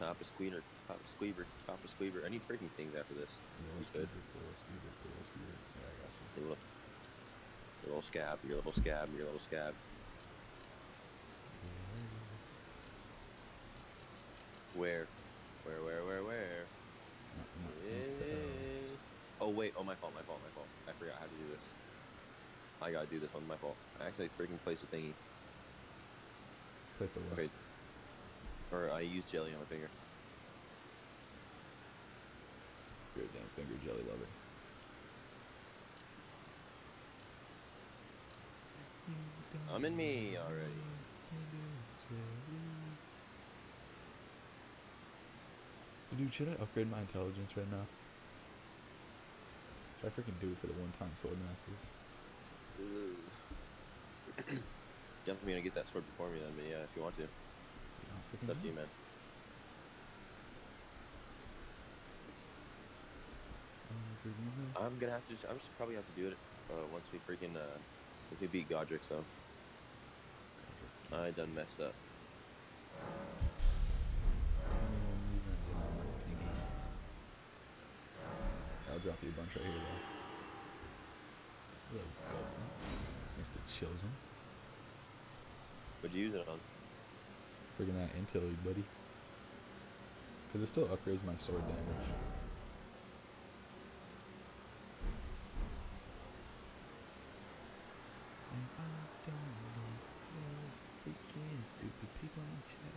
Top a squealer, top a squeaver, top a squeaver. I need freaking things after this. Little I'm good. skeever, little skeever, little skeever. Yeah, I got you. Your little scab, your little scab, your little scab. Where? Where? Oh wait, oh my fault. I forgot how to do this. I gotta do this on my fault. I actually freaking placed a thingy. Place the what? Okay. Or I used jelly on my finger. You're a damn finger jelly lover. I'm in me already. So dude, should I upgrade my intelligence right now? Should I freaking do it for the one-time sword masters? You have to get that sword before me then, but yeah, if you want to. It's up to you, man. I'm just probably have to do it once we freaking if we beat Godric, so I done messed up. I'll drop you a bunch right here though. Mr. Chilson. What'd you use it on? Freaking that intel, buddy. Because it still upgrades my sword damage. And I don't know what freaking stupid people in chat.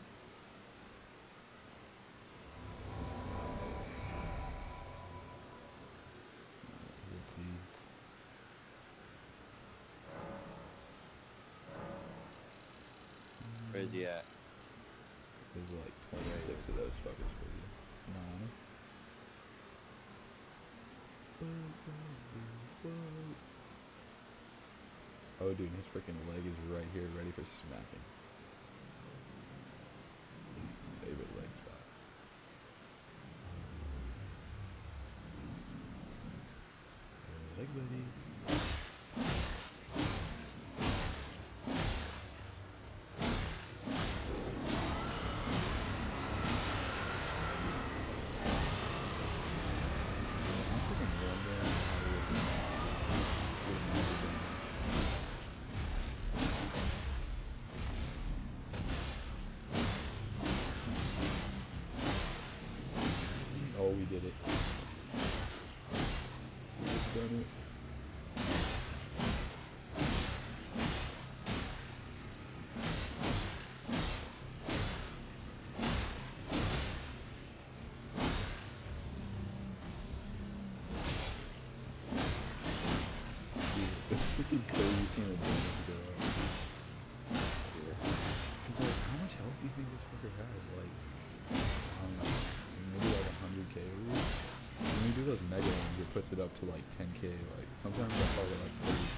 Where's he at? There's like 26 of those fuckers for you. Nine. Oh, dude, his freaking leg is right here, ready for smacking. His favorite leg spot. Leg buddy. Oh, we did it. We've done it. It's freaking crazy seeing the damage go up. Cause like, how much health do you think this fucker has? Like, I don't know, maybe like 100k. When you do those mega ones, it puts it up to like 10k. Like sometimes I fall to like 30k.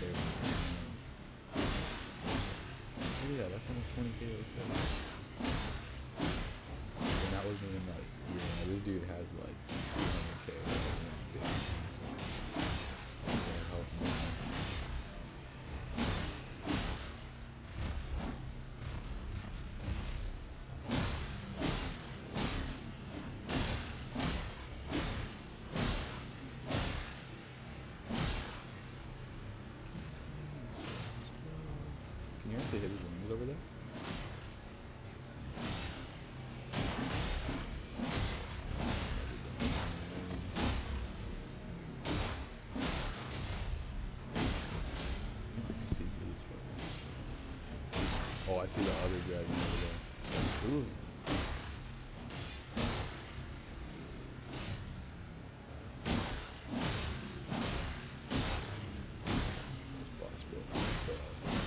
Oh yeah, that's almost 20k. Okay. And that wasn't even like, yeah, this dude has like 200k. Health now. Can you actually hit his wings over there? Oh, I see the other dragon over there. Ooh. This boss build is so hard.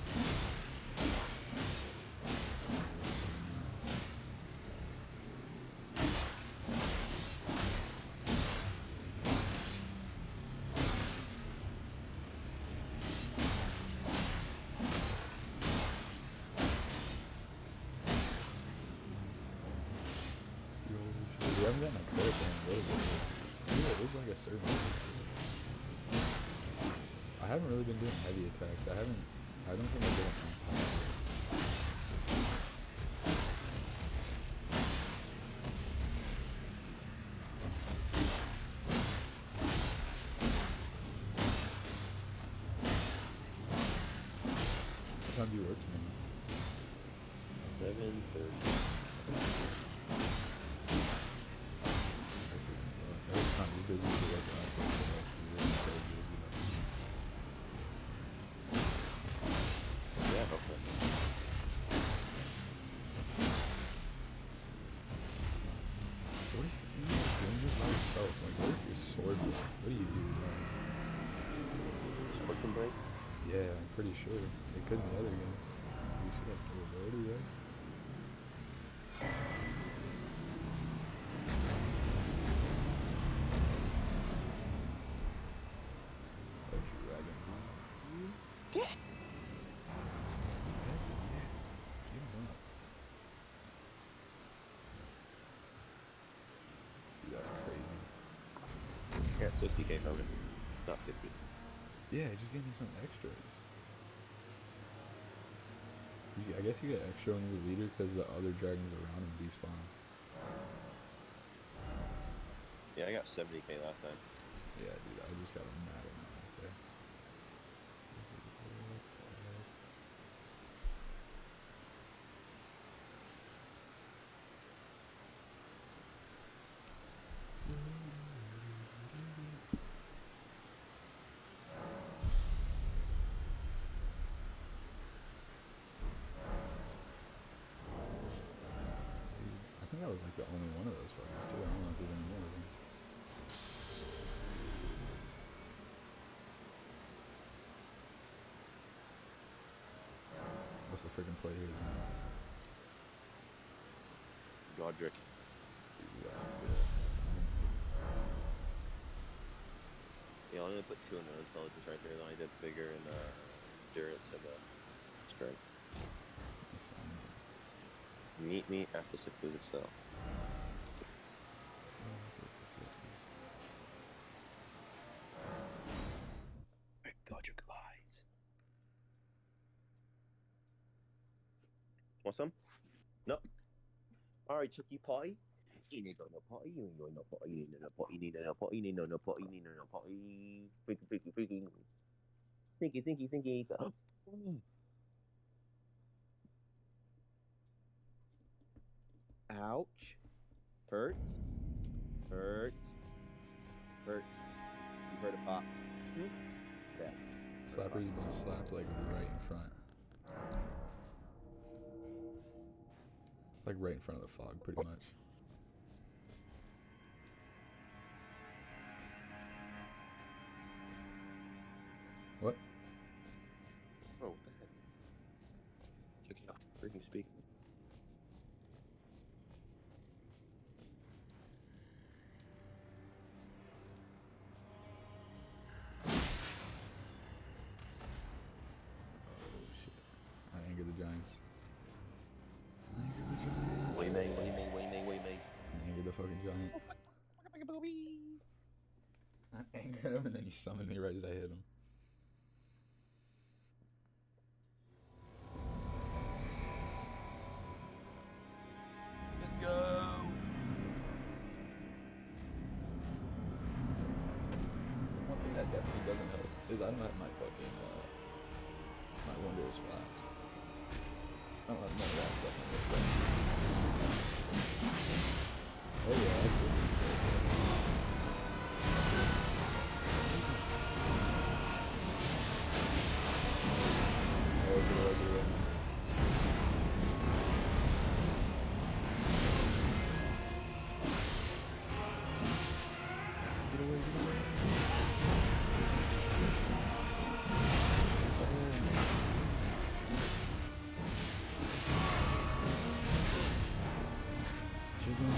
We haven't gotten a crit in a little bit. Yeah, there's like a certain. I haven't really been doing heavy attacks. I don't think I've done time do you work tomorrow? 7:30. Every time you're busy with the work last week, so like, you're so busy. Yeah, hopefully. What if you're doing this by yourself? Like, what if you're sword? What do you do? Like, Sword can break? yeah, I'm pretty sure. They couldn't the other game. You should have durability, right? Oh, dragon. Get. Yeah, give him up. Dude, that's crazy. Yeah, 60k from it. Not 50. Yeah, just give me some extras. I guess you get extra when you're the leader because the other dragons around him despawn. Yeah, I got 70k last time. Yeah, dude, I just got a mad amount right there. I think that was like the only one of those fuckers too. I don't know if there's any more of them. What's the freaking play here? Godric. Dude, that's good. Yeah, I'm gonna put 2 on the intelligence right there. Then I did bigger and endurance and strength. Meet me at the secluded cell. Where Godric lies. Want some? No. Alright, Chucky Potty. You need no potty, you ain't going no potty, you need no potty, you need no potty, you need no potty, you need no potty. Freaking. Thinky. Ouch. Hurts. You heard a pop. Yeah. Slapper's been slapped like right in front. Like right in front of the fog, pretty much. What? Oh, what the heck? Check it out. Freaking speaker. Oh shit. I anger the Giants. What do you mean? I angered the fucking Giant. I angered him and then he summoned me right as I hit him. Let's go. One thing that definitely doesn't help is I don't have my fucking, my Wondrous Flask. I don't have none of that stuff on this thing. Oh yeah, that's good. Oh, good. Get away. Chisholm.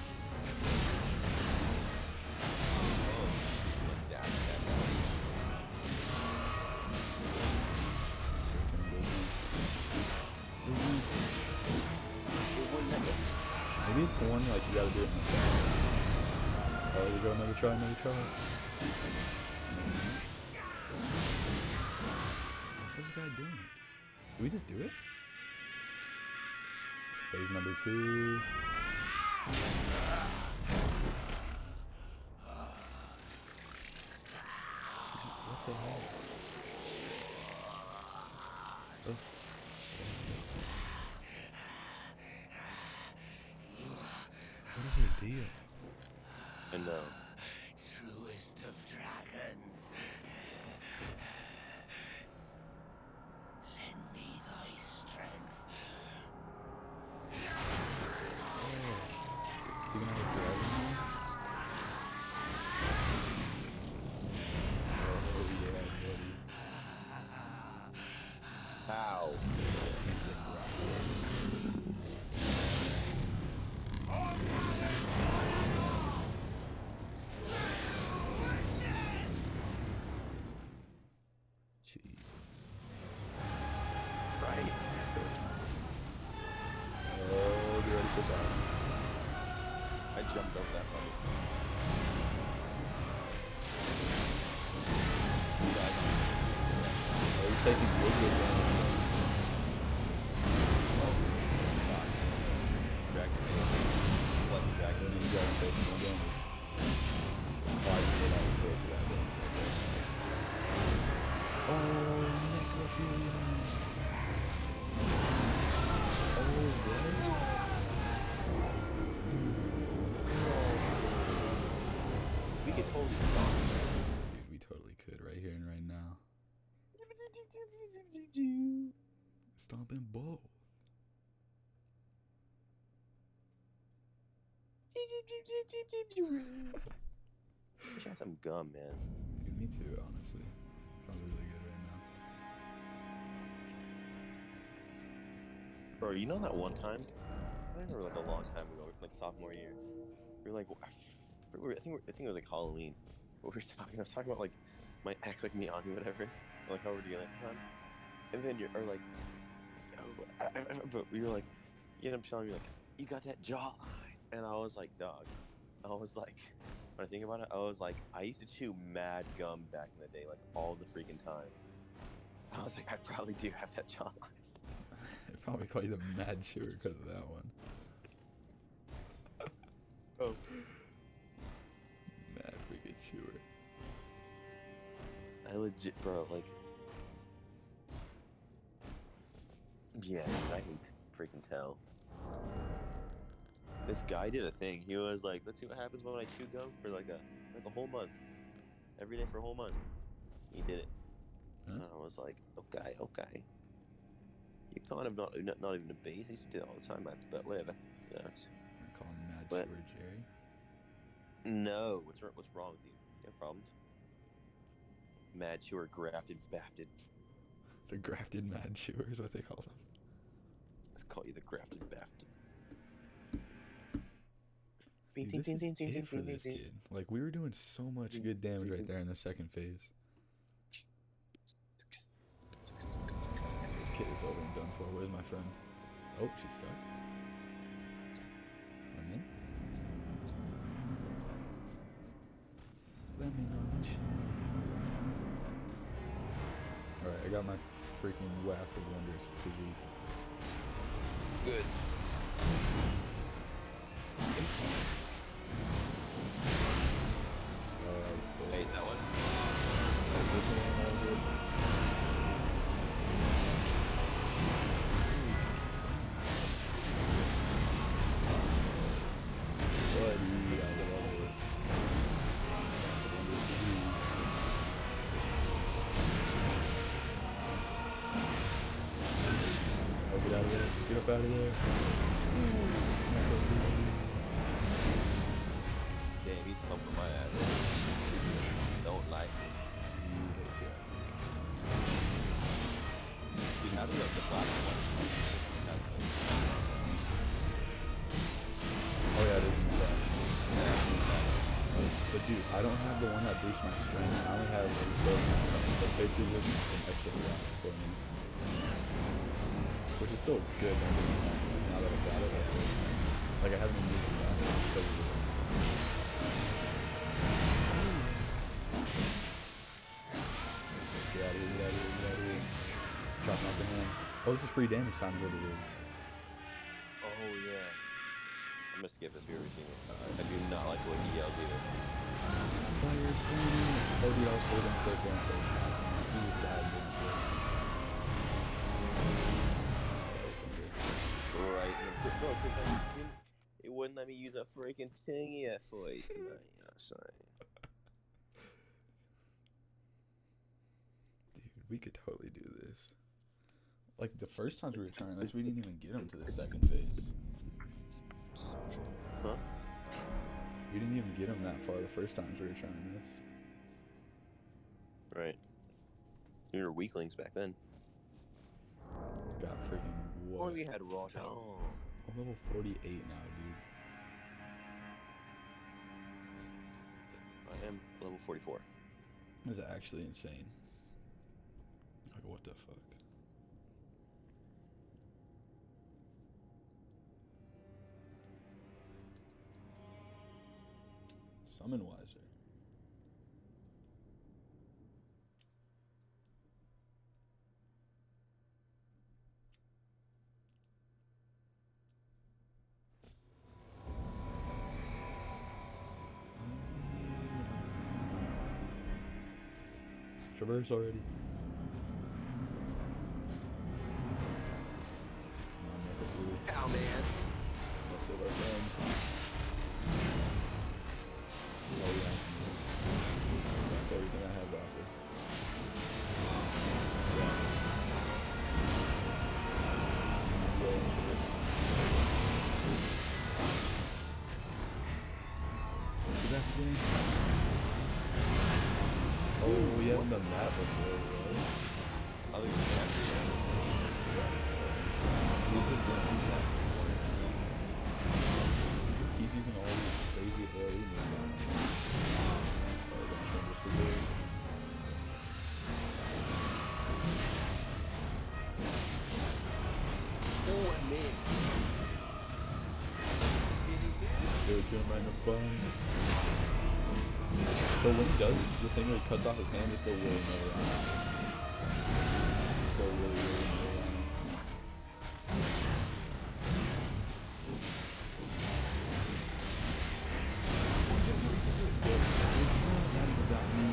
Maybe it's one like you gotta do it in the back. Oh, there we go, another try. What's this guy doing? Did we just do it? Phase number 2. What the hell? What is her deal? And Truest of dragons. Lend me thy strength. Is he gonna have a dragon now? Oh yeah, buddy. how? Jeez. Right. Christmas. Oh, get ready for that. I jumped over that puppy. Oh, he's taking good damage. What And then you gotta take more damage. Oh, I just said I was close to that damage right there. Oh, necrophilia. Oh, what? We could totally stop. Dude, we totally could right here and right now. Stomping both. Wish I had some gum, man. Dude, me too, honestly. Sounds really good right now. Bro, you know that one time? I remember like a long time ago, like sophomore year. We were like, I think it was like Halloween. But I was talking about like my ex, like Miyagi, whatever. Like how we're together at the time. And then you're like, but you were like, you end up telling me like, you got that jawline. And I was like, dog. I was like, when I think about it, I was like, I used to chew mad gum back in the day, like all the freaking time. I was like, I probably do have that jawline. They probably call you the mad chewer because of that one. Oh. Mad freaking chewer. I legit, bro, like, yeah, I can freaking tell. This guy did a thing. He was like, let's see what happens when I chew gum for like a whole month. Every day for a whole month. He did it. Huh? And I was like, okay. You're kind of not even a beast. I used to do that all the time, but whatever. Yeah. I call him mad What? chewer Jerry. No, what's wrong with you? You have problems? Mad chewer, grafted, bafted. The grafted mad chewer is what they call them. Let's call you the grafted, bafted. Dude, this is it for this kid. Like, we were doing so much good damage right there in the second phase. This kid is over and done for. Where's my friend? Oh, she's stuck. I'm in. Lemon on the chin. Alright, I got my freaking Wask of Wonders physique. Good. Hey, that one. This one all good. Buddy, I love it. Oh, get out of there. Get up out of there. Damn, he's come for my ass. Don't like it. Dude, how do you like the last one? Oh yeah, it is in the back. But dude, I don't have the one that boosts my strength. I only have a restore strength. So basically just an extra blast for me. Which is still good, don't get me wrong. Like, now that I've got it, I feel like I haven't even used the last one because of it. Get out of here, get out of here, get out of here. Chopping off the hand. Oh, this is free damage time is what it is. Oh, yeah. I'm gonna skip this. We already seen it. I do not like what he yelled either. Fire flame. Oh, dude, I was holding so damn so hard. He was bad, didn't he? Right. And bro, because it You wouldn't let me use a freaking tingy at voice tonight. You know what I'm saying? Dude, we could totally do this. Like, the first times we were trying this, we didn't even get him to the second phase. Huh? We didn't even get him that far the first times we were trying this. Right. You were weaklings back then. Got freaking what? Only we had raw. Oh. I'm level 48 now, dude. I am level 44. This is actually insane. Like, what the fuck? Summon Wiser. Traverse already. Ow, man. That's it, our friend. Oh, yeah. That's everything I have to offer. Is that the game? Oh, we haven't done that before, right? I think it's after you. We could do that. Keep using all these crazy abilities. Oh, don't change this for good. Oh, man. Dude, you're mind the fun. So when he does the thing where he cuts off his hand, it's still really no around. Still really no around. It's not even about me.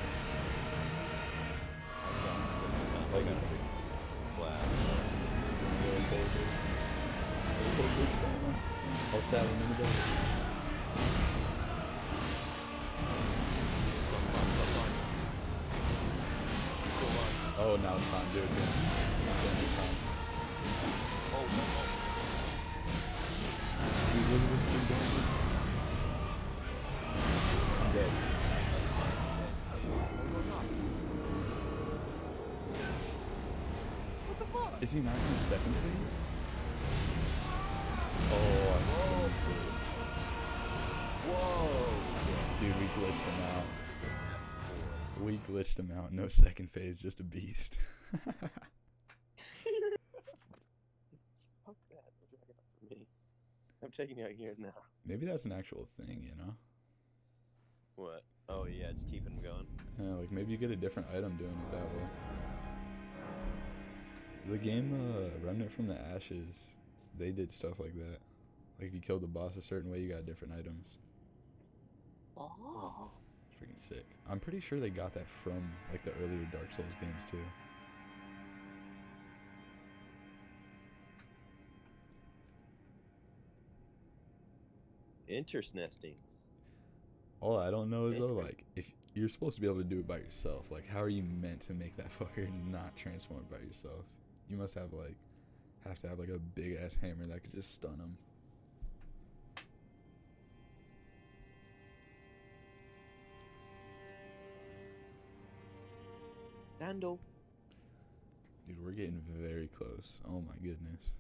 Like, Flat. I'll stab him in the back. Oh, now it's time, dude. It's time. Oh, no. Dude, look at this thing going. I'm dead. What the fuck? Is he not in second phase? Oh, I see. Whoa. Dude, we glitched him out. We glitched him out. No second phase, just a beast. Fuck that. Don't drag it up for me. I'm taking it out here now. Maybe that's an actual thing, you know? What? Oh, yeah, it's keeping them going. Yeah, like maybe you get a different item doing it that way. The game Remnant from the Ashes, they did stuff like that. Like if you killed the boss a certain way, you got different items. Oh. It's freaking sick. I'm pretty sure they got that from like the earlier Dark Souls games too. Interesting. All I don't know is though, like, if you're supposed to be able to do it by yourself, like, how are you meant to make that fucker not transform by yourself? You must have like, have to have like a big ass hammer that could just stun him. Dandel. Dude, we're getting very close. Oh my goodness.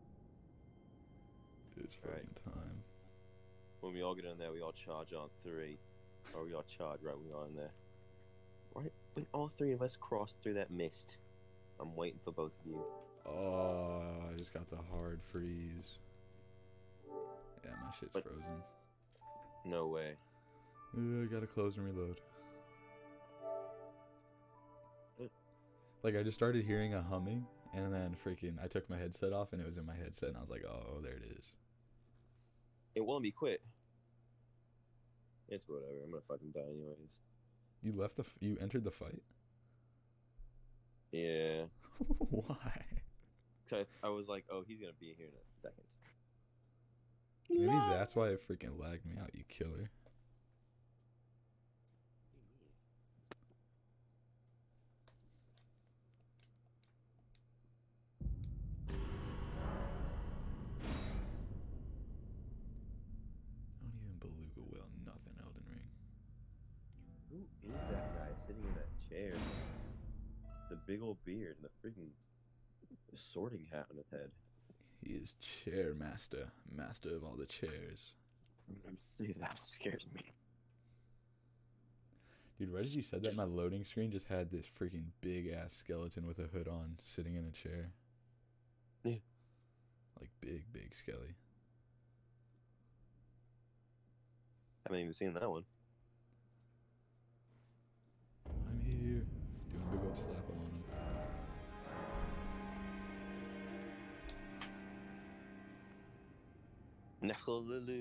It's fucking time. When we all get in there, we all charge on 3. Or we all charge right when we all in there. Right when all 3 of us cross through that mist. I'm waiting for both of you. Oh, I just got the hard freeze. Yeah, my shit's But- frozen. No way. I gotta close and reload. What? Like, I just started hearing a humming, and then freaking, I took my headset off, and it was in my headset, and I was like, oh, there it is. It won't be quit. It's whatever. I'm gonna fucking die anyways. You left the, you entered the fight? Yeah. Why? Cause I was like, oh, he's gonna be here in a second. Maybe that's why it freaking lagged me out, you killer. Don't even beluga whale nothing, Elden Ring. Who is that guy sitting in that chair? The big old beard and the freaking sorting hat on his head. He is chair master, master of all the chairs. See, that scares me. Dude, right as you said that, my loading screen just had this freaking big ass skeleton with a hood on, sitting in a chair. Yeah. Like big skelly. Haven't even seen that one. I'm here. Doing a big old slap on him. Nechalulu.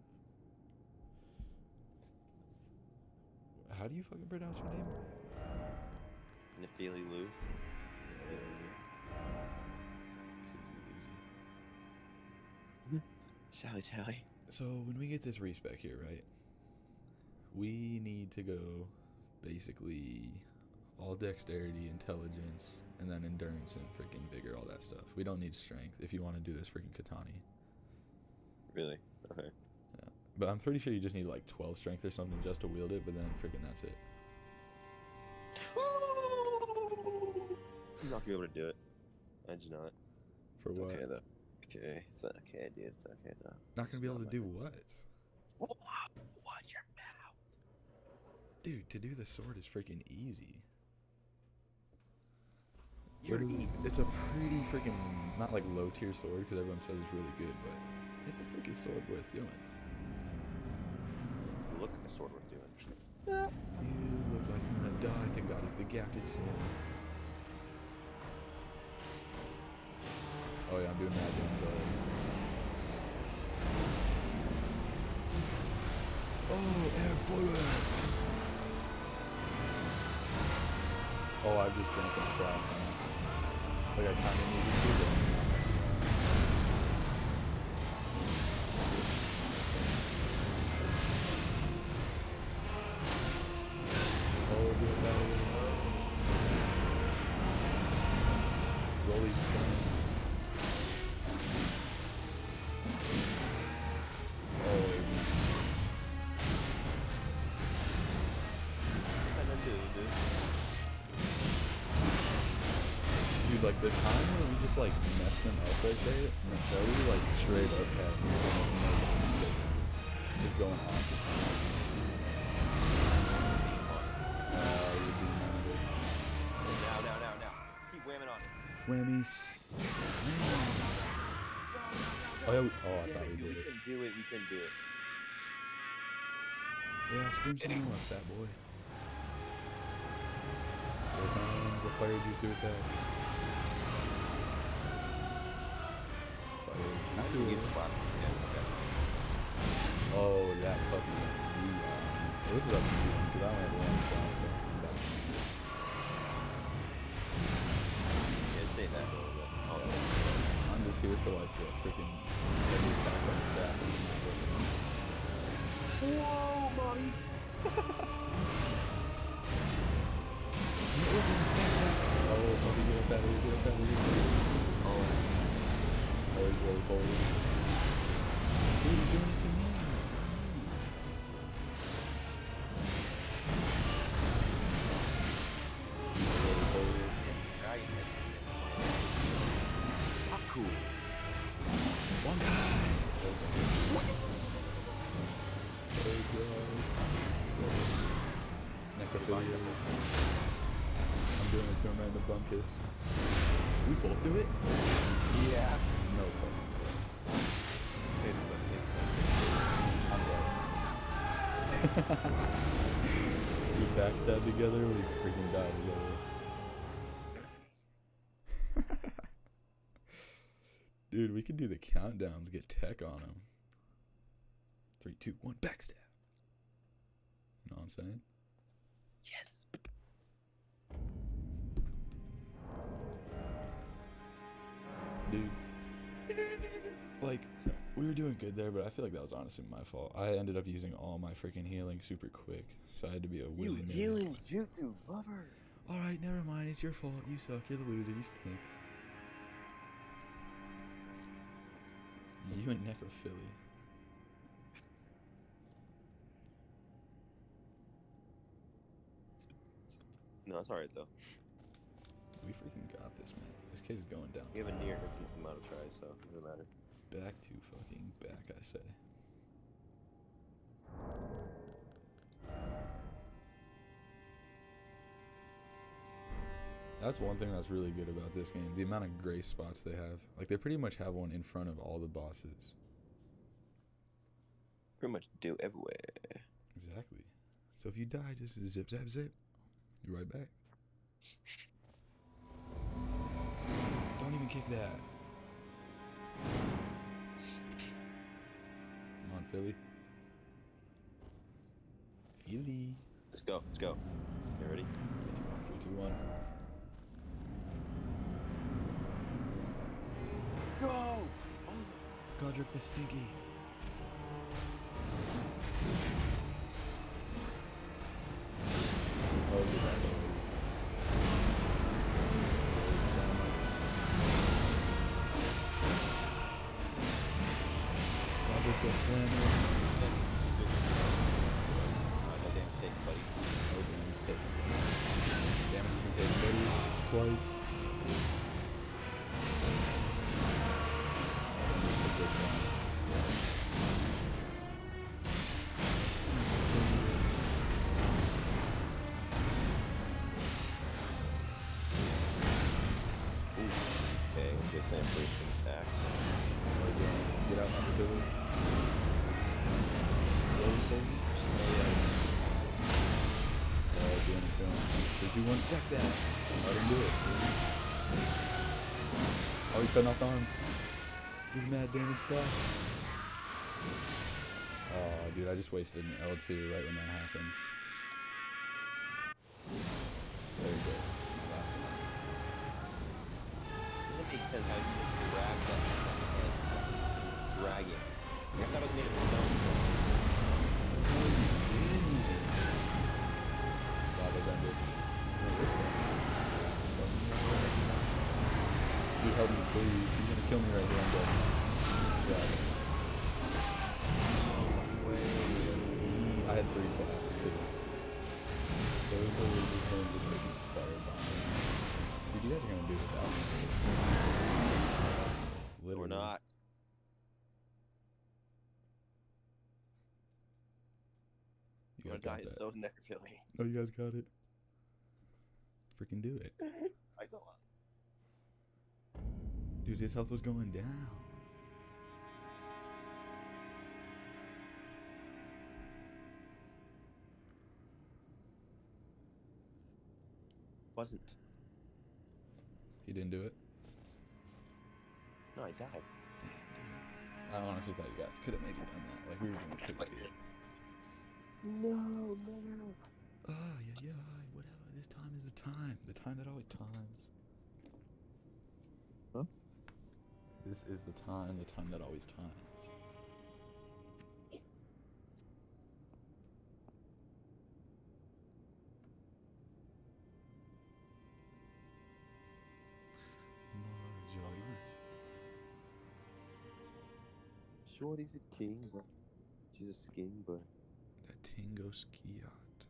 How do you fucking pronounce your name? Nephili Lu. Sally Tally. So when we get this respec here, right? We need to go basically all dexterity, intelligence, and then endurance and freaking vigor, all that stuff. We don't need strength if you want to do this freaking Katani. Really? Okay. Yeah. But I'm pretty sure you just need like 12 strength or something just to wield it, but then freaking that's it. I'm not gonna be able to do it. I just not. For It's what? okay though. Okay, it's okay, dude. It's okay though. Not gonna be able to do what? Watch your mouth. Dude, to do the sword is freaking easy. You're easy. It's a pretty freaking, not like low tier sword because everyone says it's really good, but it's a freaking sword worth doing. You look like a sword worth doing. You look like you're gonna die to God if the gafted sin. Oh yeah, I'm doing that damage already. Oh, air bullet! Oh, I just drank a flask on it. Like I kinda needed to, but oh, do it that way. Rolly stone. Oh, dude, like the time when we just like messed them up right there, Maselli like straight up had just going off. You'd be minded. Now. Keep whamming on it. Whammies. Oh, yeah, oh, I thought we did We it. can do it. We can do it. Yeah, scream some more, fat boy. Here comes the fire jutsu attack. Fire I jutsu. can use the flash. Yeah, okay. Oh, that puppy. This is up to you, because I only have one flash. Yeah, save that for a little bit. Oh, I'm just here for like the freaking heavy attacks on the back. whoa, mommy! Oh, puppy, get up out of here, get up out of here. Oh, Oh, he's really cold. What are you doing to me? Really cold. dragon head. How cool. One guy! Oh god. Necrophilia. I'm doing it to him right in the bum kiss. We both do it? Yeah. No fucking way. I'm dead. We backstab together, we freaking die together. Dude, we could do the countdowns, get tech on him. 3, 2, 1, backstab. You know what I'm saying? Yes. Dude. Like, We were doing good there, but I feel like that was honestly my fault. I ended up using all my freaking healing super quick, so I had to be a You willy-nilly. healing jutsu lover. Alright, never mind. It's your fault. You suck. You're the loser. You stink. You and Necrophily. No, it's alright though. We freaking got this, man. This kid is going down. We have a near infinite amount of tries, so it doesn't matter. Back to fucking back, I say. That's one thing that's really good about this game. The amount of grace spots they have. Like, they pretty much have one in front of all the bosses. Pretty much do everywhere. Exactly. So if you die, just zip, zap, zip. You're right back. Don't even kick that. Come on, Philly. Philly. Let's go. Let's go. Okay, ready? 3, 2, 1. Go! Oh, Godric the Stinky. Oh, you're right. Godric the Slammer. no damn shit, buddy. Oh, damage taken. Damage can take buddy twice. Okay, get Sam first attacks. Get out my ability. Did you one stack that? Let him do it. Oh, he's cutting off the arm. Do the mad damage slash. Oh, dude, I just wasted an L2 right when that happened. There you go. That's my last one. Doesn't make sense how you just drag that head. Drag it. I thought it made it stone. Lava Bender. Dude, help me, please. He's gonna kill me right here. I'm dead. Yeah. I had 3 flash too. So we probably just going to make a firebomb. Dude, you guys are gonna do without me. Literally. We're not. You We're guys gonna got die that. so necrophilia. Oh, you guys got it. Freaking do it. I go on. Dude, his health was going down. Wasn't. He didn't do it. No, I died. Damn, dude. I honestly thought you guys could have maybe done that. Like, we were gonna quick speed it. No. Oh, yeah, whatever. This time is the time. The time that always times. Huh? This is the time that always times. Marjorie. Shorty's a king, but she's a skin, but That Tingo Skiot.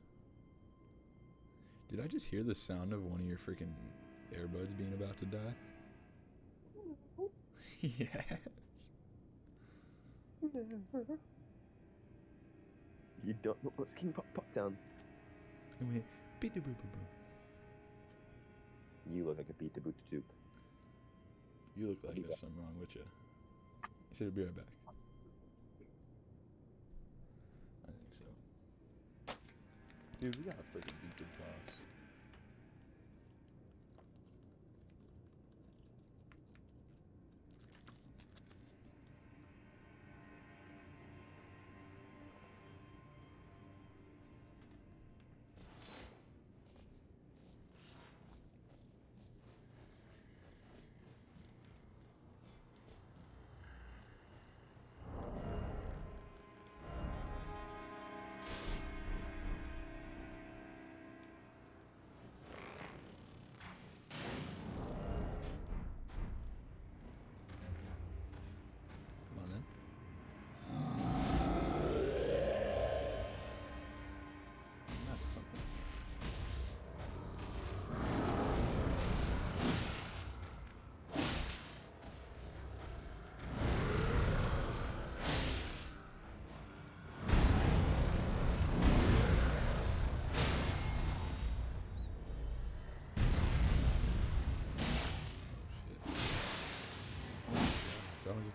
Did I just hear the sound of one of your freaking earbuds being about to die? Yes. you don't know what skin pop sounds. It went beep boop boop boop. You look like a beat the boot tube. You look like I'll be there's back. something wrong with you. I said, be right back. I think so. Dude, we gotta freaking beat the boss.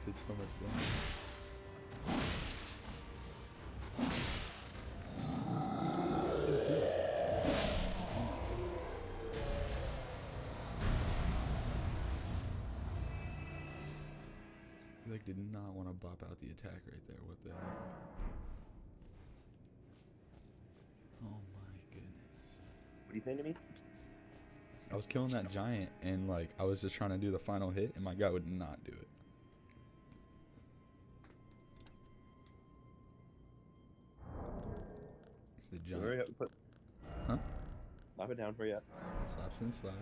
did so much damage. He like did not want to bop out the attack right there. What the heck? Oh my goodness. What are you saying to me? I was killing that giant and like I was just trying to do the final hit and my guy would not do it. The giant. Huh? Slap it down for you. Slapped and slapped.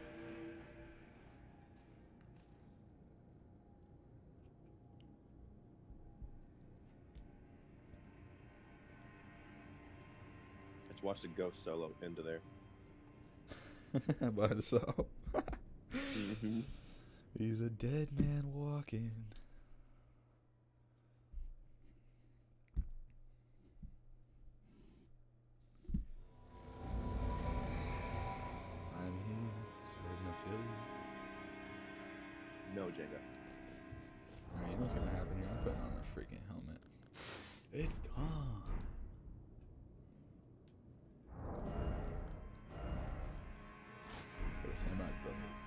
Let's watch the ghost solo into there. By himself. Mm-hmm. He's a dead man walking. I'm here, so is my Philly. No, Jenga. Alright, you know what's gonna happen here? I'm putting on the freaking helmet. It's time. For the Samurai Brothers.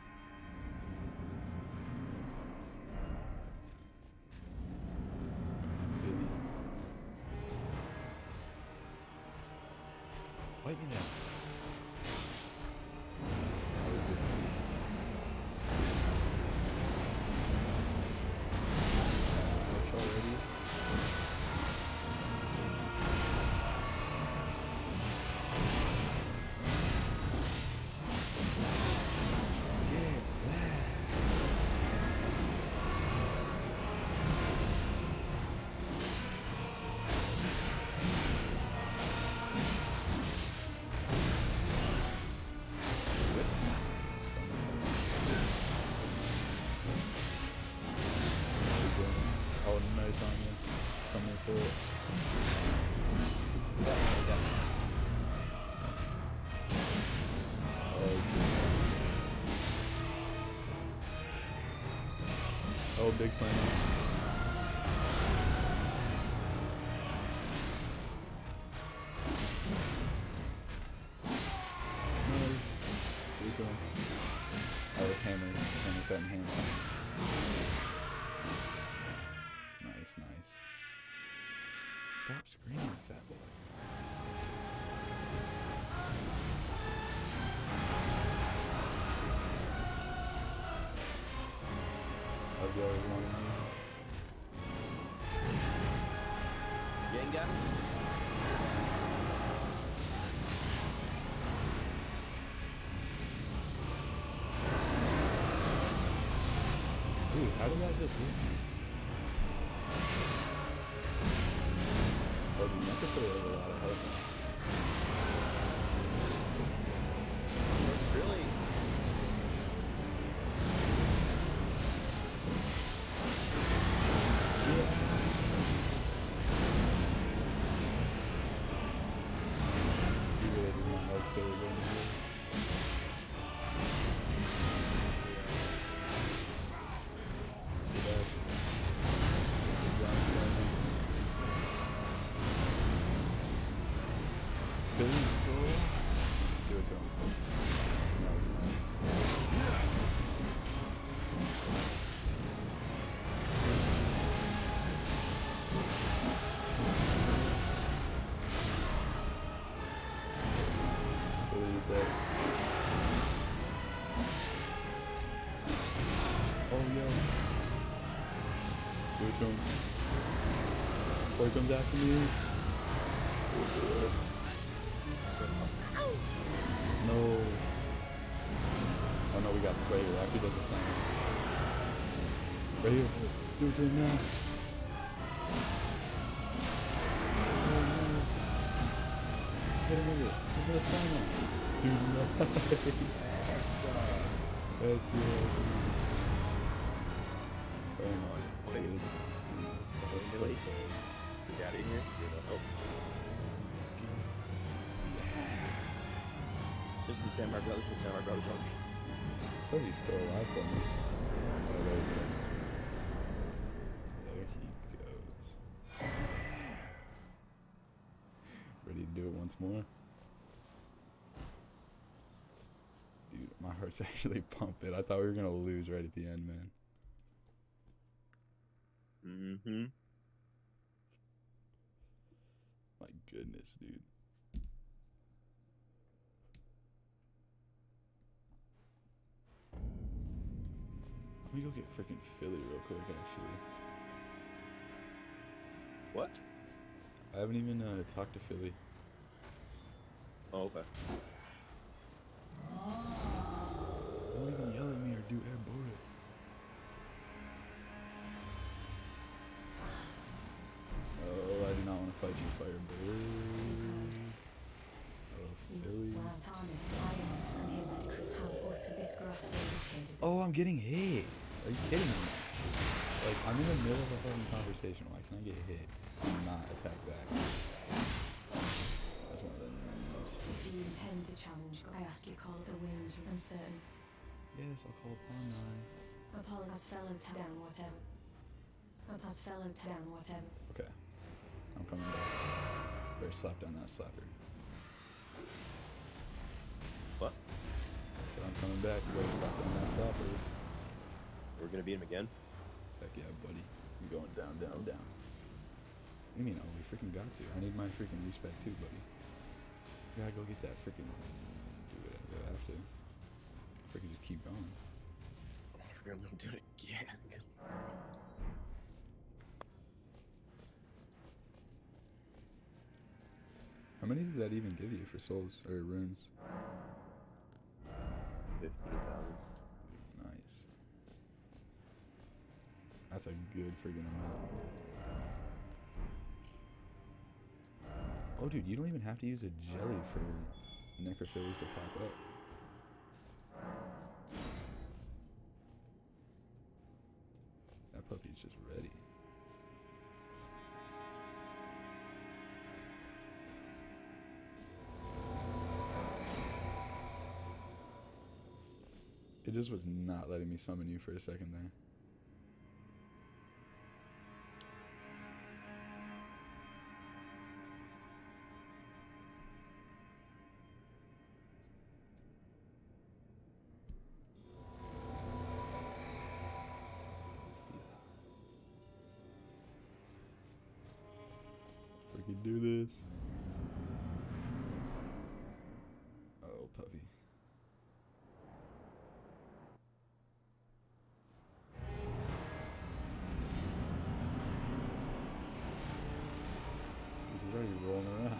I'm Philly. Fight me there. Oh, big slam. Nice. Pretty cool. Oh, it's hammer. Hammer set and hammer. Nice, nice. Stop screaming, fat boy. I've always wanted you. Jenga? Dude, how did that just work? Oh, dude, Necrophiliac has a lot of health now. Really? He really did not like Philly going here. Good back. Good ground slamming. Philly still? Do it to him. Nice, nice. Philly's dead. Oh, yo. Do it to him. Boy comes after me. No. Oh no, we got this right here. After he does the slam. Right here. Do it to him now. Oh no. Hit him with it. Hit him with a slam. Dude, no. That's good. Oh my goodness. That's so Really? close. Get out of here. Oh. This is the Samurai Brothers. The Samurai Brothers only. Says he's still alive for me. Oh, there he goes. once more. Dude, my heart's actually pumping. I thought we were gonna lose right at the end, man. Mm-hmm. My goodness, dude. Let me go get freaking Philly real quick, actually. What? I haven't even talked to Philly. Oh, okay. Don't even yell at me or do air bullet. Oh, I do not want to fight you, Firebird. Oh, Philly. Oh, I'm getting hit. Are you kidding me? Like, I'm in the middle of a fucking conversation. Why can I get hit and not attack back? That's one of the most If you intend to challenge, I ask you call the winds from uncertain. Yes, I'll call upon thy. Apollos fellow down whatever. Apollos fellow down whatever. Okay. I'm coming back. Better slap down that slapper. What? But I'm coming back. You better slap down that slapper. We're gonna beat him again? Heck yeah, buddy. I'm going down, down, down. What do you mean? Oh, we freaking got to. I need my freaking respect too, buddy. Gotta go get that freaking. Do whatever I have to. Freaking just keep going. We're gonna do it again. How many did that even give you for souls or runes? 15,000. Nice. That's a good freaking amount. Oh, dude, you don't even have to use a jelly for necrophilies to pop up. That puppy's just ready. It just was not letting me summon you for a second there. Let's freaking do this. Oh, puppy. He's already rolling around.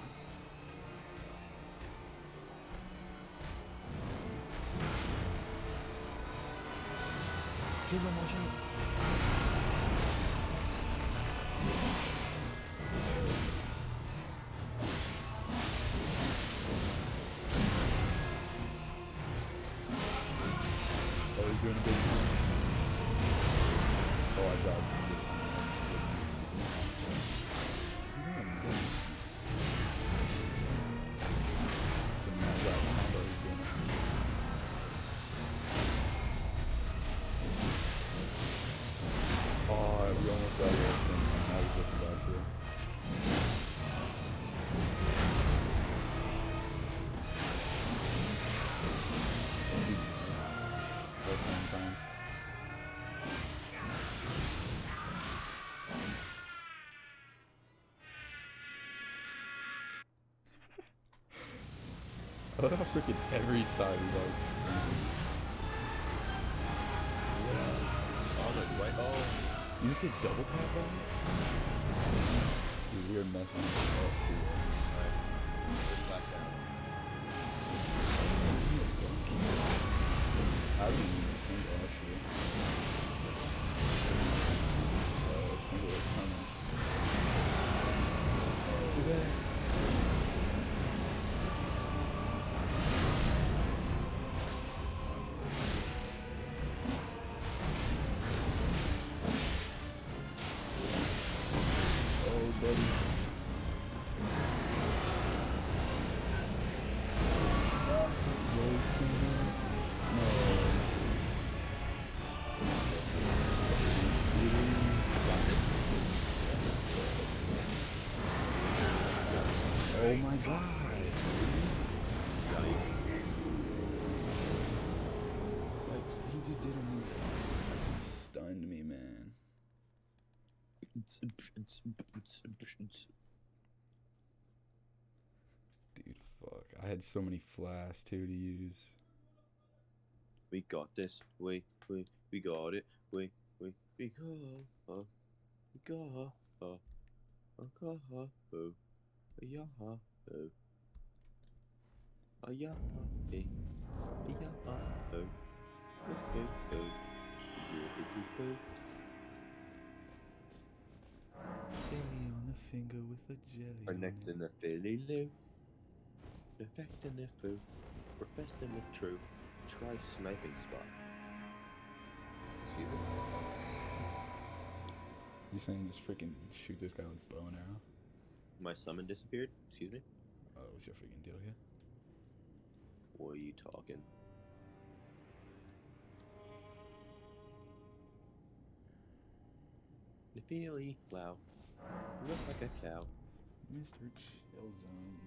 She's on my chain. Oh, he's doing a big one. Oh, I dodged him. Oh, we almost got it. I was just about to. First time. I love how freaking every time he does. Oh, like right. Oh. You just get double tap on it? Dude, we are messing this up too. Flash down. I didn't even single actually. Oh, a single is coming. Look at that. Oh, buddy. Really single? No. Oh my god. Dude, fuck. I had so many flasks too to use. We got this. We got it. We got. We got. Yeah. Yeah. Jelly on the finger with a jelly. Our on next it. in the Philly Lou. Effect in the foo. Professed in the true. Try sniping spot. See that? You saying just freaking shoot this guy with bow and arrow? My summon disappeared. Excuse me. Oh, what's your freaking deal here? What are you talking? The Philly flow. Look like a cow. Mr. Chill Zone.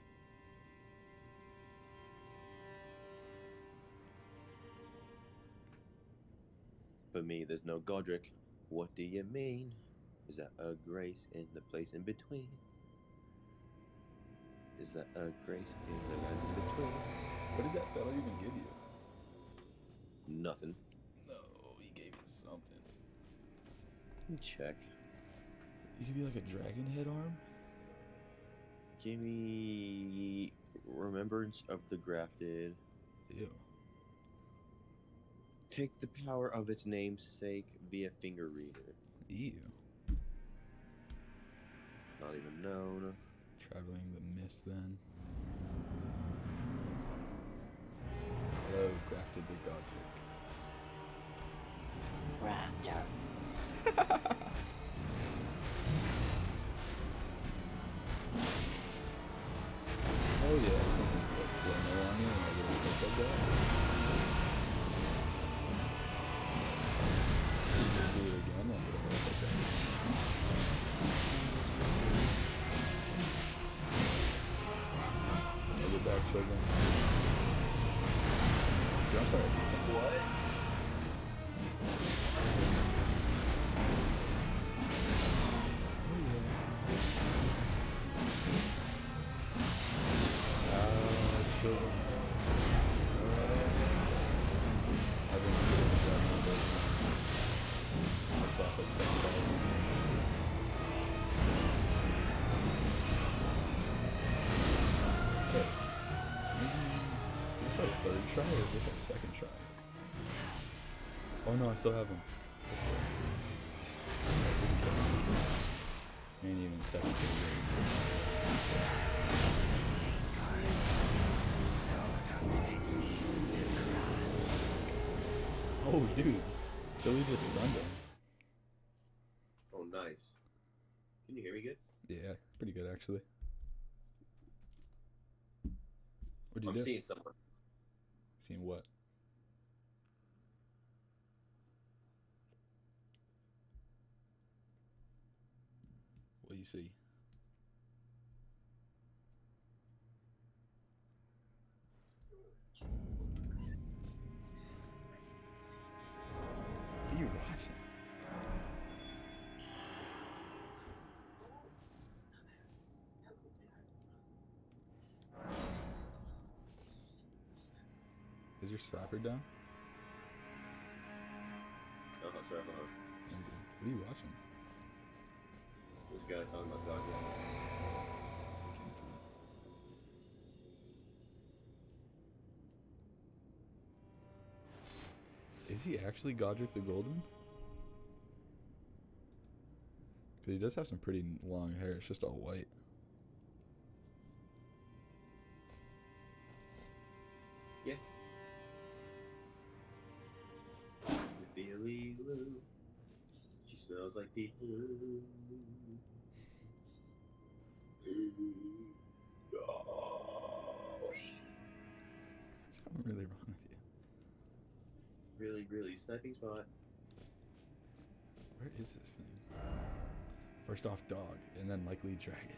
For me, there's no Godric. What do you mean? Is that a grace in the place in between? Is that a grace in the land in between? What did that fellow even give you? Nothing. No, he gave you something. Let me check. He gave you like a dragon head arm? Give me Remembrance of the Grafted. Ew. Take the power of its namesake via finger reader. Ew. Not even known. Traveling the mist then. Hello, Grafted the Godric. Oh yeah, a slow-mo on you and I get a clip like that. You can do it again and get a clip like that. I'll get back, Shogun. Dude, I'm sorry. What? Shogun. I've been getting the job myself. I've lost like 7 dollars. Okay. Is this our third try or is this our second try? Oh no, I still have him. Ain't even second. Oh, dude. Billy just stunned him. Oh, nice. Can you hear me good? Yeah, pretty good actually. What'd you I'm do? seeing someone. Seeing what? What do you see? What are you watching? Is your slapper down? Oh, sorry, hold on. What are you watching? This guy talking about God. Is he actually Godric the Golden? Because he does have some pretty long hair. It's just all white. Yeah. The Philly Lou. She smells like people. Something really wrong with you. Really sniping spot. Where is this thing? First off, dog, and then likely dragon.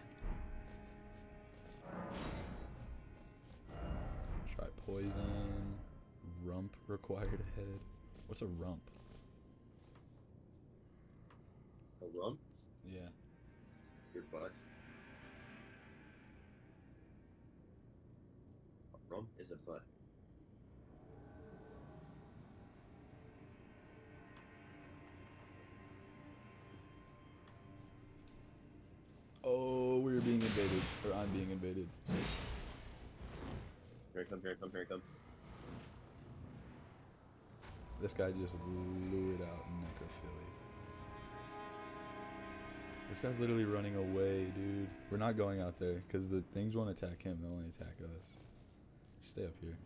Try poison. Rump required ahead. What's a rump? A rump? Yeah. Your butt. Rum is a butt. Oh, we're being invaded. Or I'm being invaded. Here it comes, here it comes, here it comes. This guy just blew it out in necrophilia. This guy's literally running away, dude. We're not going out there, because the things won't attack him, they'll only attack us. Stay up here.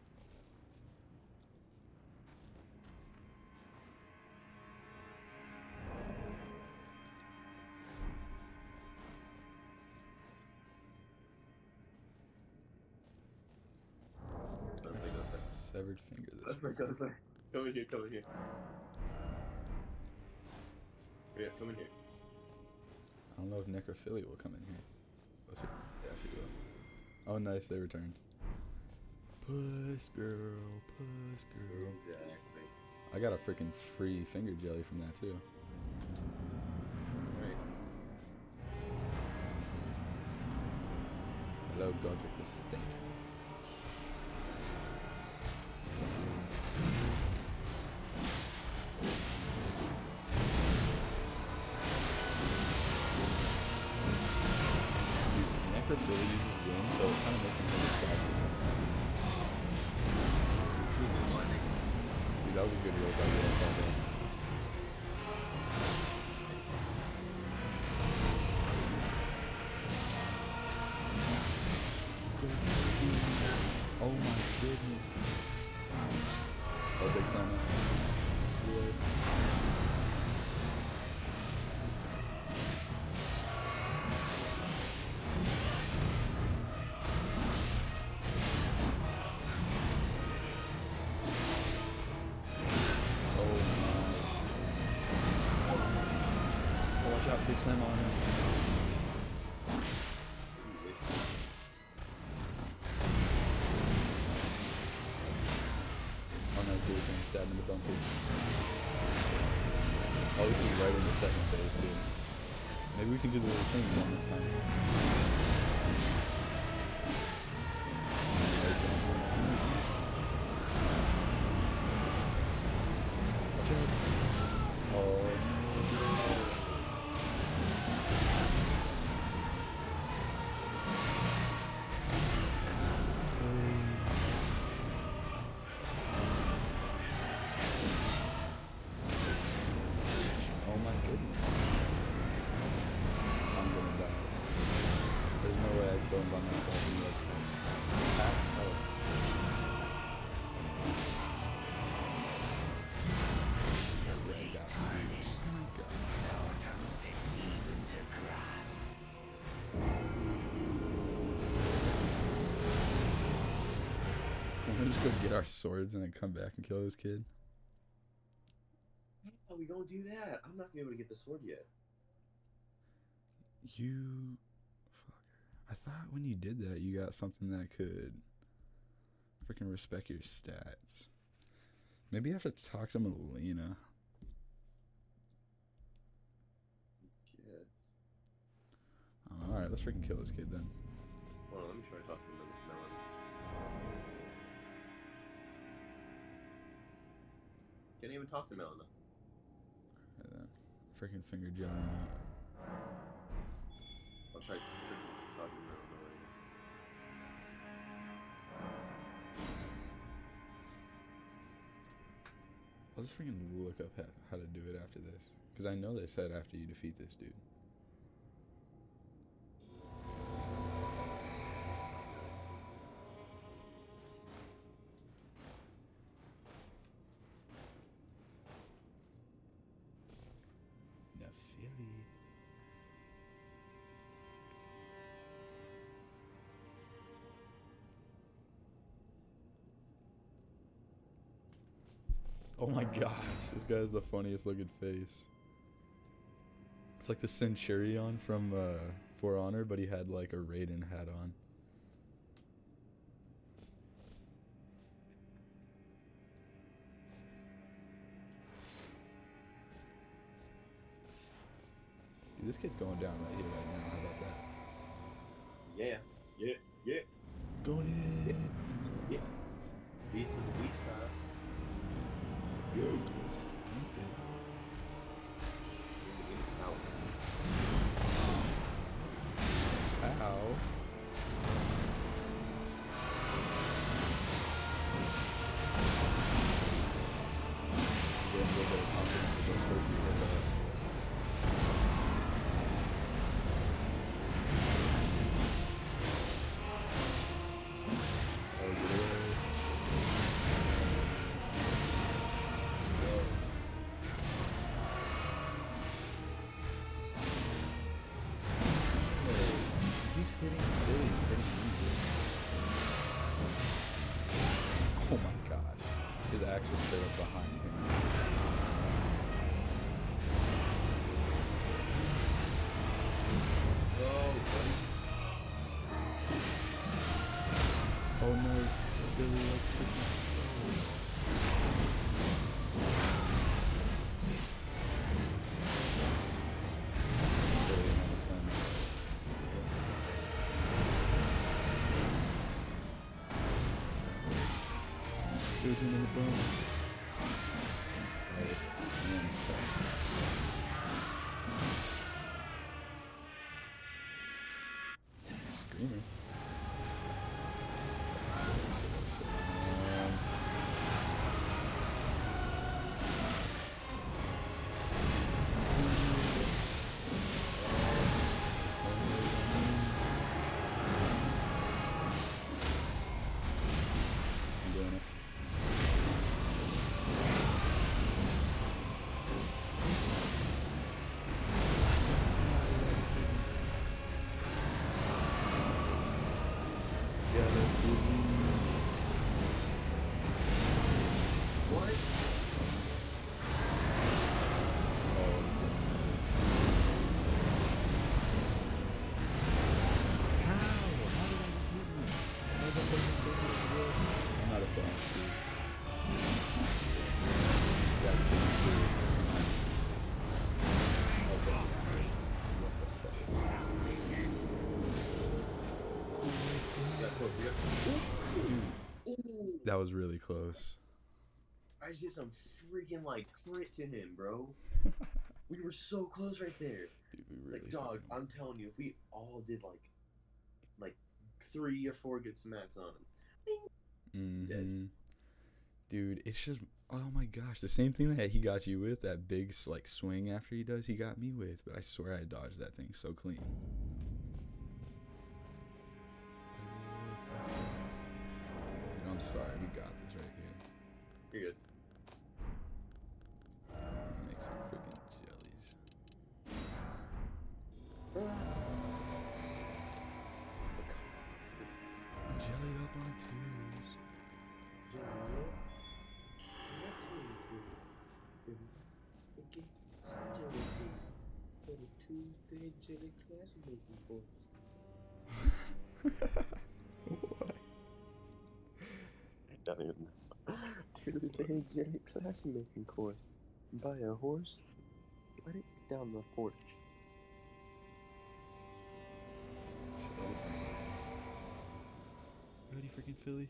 Severed finger this way. Come in here, come in here. Yeah, come in here. I don't know if necrophilia will come in here. Oh, yeah, she will. Oh, nice, they returned. Puss girl, puss girl. Exactly. I got a freaking free finger jelly from that too. Right. Hello, Godric the Stink. Necrophilia uses wind, so it kind of makes him really attractive sometimes. Dude, that was a good roll by the Oh my goodness. Oh, big Santa. Yeah. Watch out, Big Sam on him. Oh no, dude, I'm stabbing the bumpy. Oh, this is right in the second phase, too. Maybe we can do the little thing one this time. Watch out. Oh. Oh my goodness. I'm gonna die. There's no way I can go and by myself and like pass out. The way tarnished, Oh my god. not unfit even to craft. We're just go get our swords and then come back and kill this kid. How are we gonna do that? I'm not gonna be able to get the sword yet. You fucker. I thought when you did that you got something that could freaking respect your stats. Maybe you have to talk to Melina. Yeah. Alright, let's freaking kill this kid then. Hold on, let me try talking to Melon. Can't even talk to Melon. Alright then. Freaking finger jelly him out. I'll try freaking talking to Melon. I'll just freaking look up how to do it after this. Because I know they said after you defeat this dude. Nephili. Oh my gosh, this guy has the funniest looking face. It's like the Centurion from For Honor, but he had like a Raiden hat on. Dude, This kid's going down right here, right now. How about that? Yeah. Going in. Yeah. Beast of the week style. Yo. Stupid. Ow. Getting a little bit of confidence with those first few hits. Oh, get away. He keeps hitting Billy, hitting me. Oh my gosh. His axe was straight up behind him. Oh no, Billy like freaking Billy on the sun. Shoot him in the bone. Screamer. I'm doing it. Yeah, that's good. What? How? How did I just hit me? How the fuck is that? I'm not a fan, dude. That seems weird. Okay. What the fuck? Dude, that was really close. I just did some freaking like crit to him, bro. We were so close right there. Dude, we really Like, dog, fucking- I'm telling you, if we all did like 3 or 4 good smacks on him. Mhm. Dude, it's just, oh my gosh, the same thing that he got you with, that big like swing after he does, he got me with. But I swear I dodged that thing so clean. Dude, I'm sorry, we got this right here. You're good. Make some freaking jellies. Jelly up on twos. Tuesday jelly class making course. What? I don't even know. Tuesday jelly class making course. Buy a horse, let it down the porch. Ready, freaking Philly?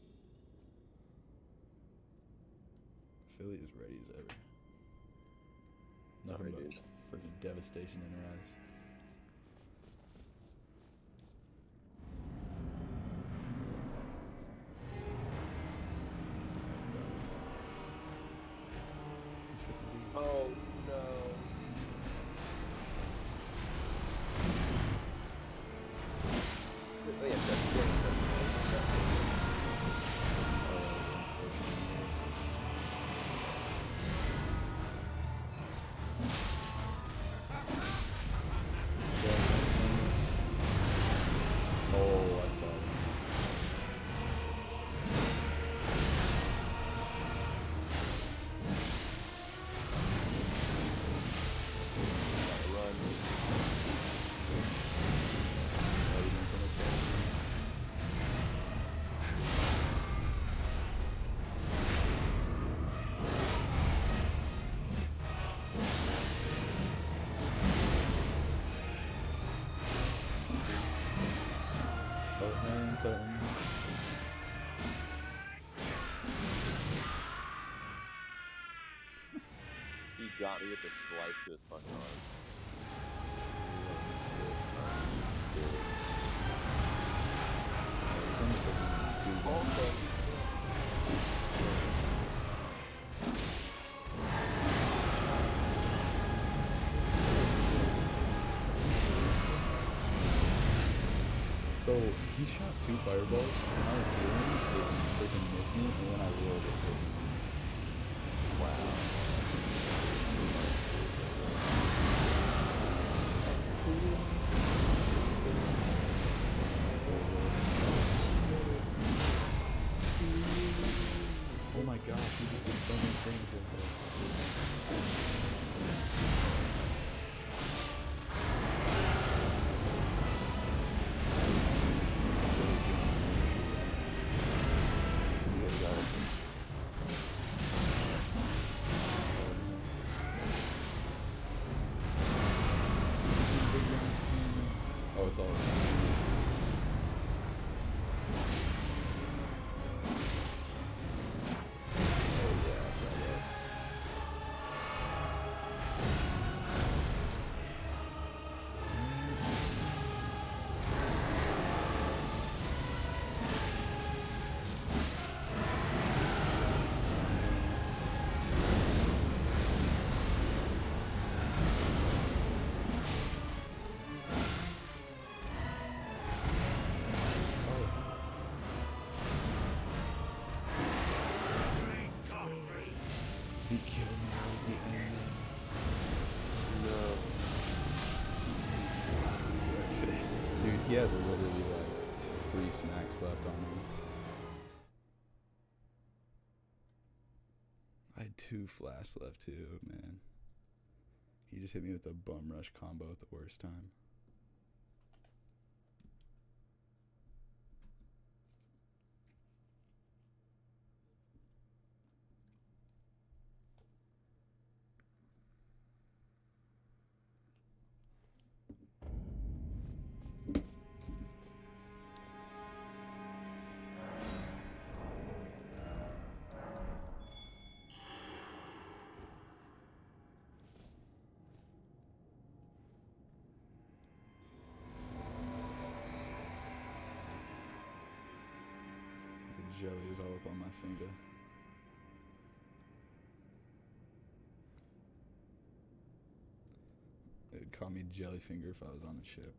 Philly is ready as ever. Nothing Alright, but freaking devastation in her eyes. These freaking dudes. Oh no. Oh, yeah, button. He got me with the slice to his fucking arm. So he shot 2 fireballs. When I was doing it, it freaking missed me, and when I rolled, it hit me. Oh my gosh, he just did so many things with it. Oh, it's all. He killed me at the end. No. Dude, he had literally like 3 smacks left on him. I had 2 flasks left too, man. He just hit me with a bum rush combo at the worst time. The jelly is all up on my finger. They would call me Jellyfinger if I was on the ship.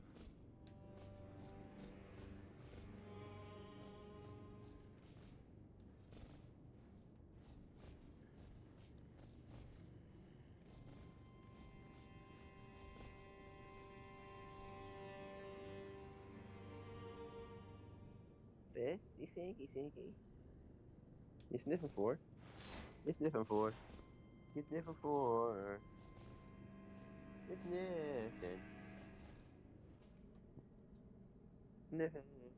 Fist? You sneaky, sneaky. You sniffing for? You sniffing for? You sniffing for? You sniffing. Sniffing.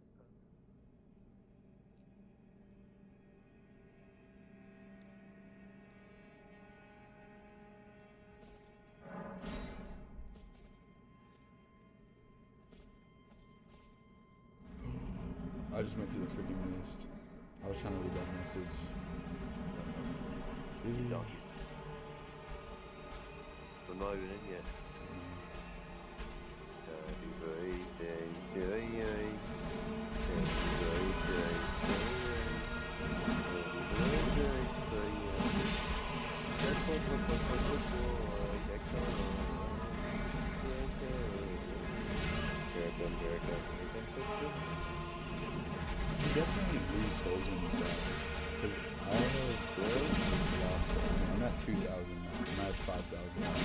I just went through the freaking mist. I was trying to read that message. No. I'm not even in yet. Happy birthday to you. Happy birthday to you. Happy birthday to you. That's what next song. You definitely lose souls when you die. Cause I have lost souls. I'm at 2,000 now. I'm at 5,000 now.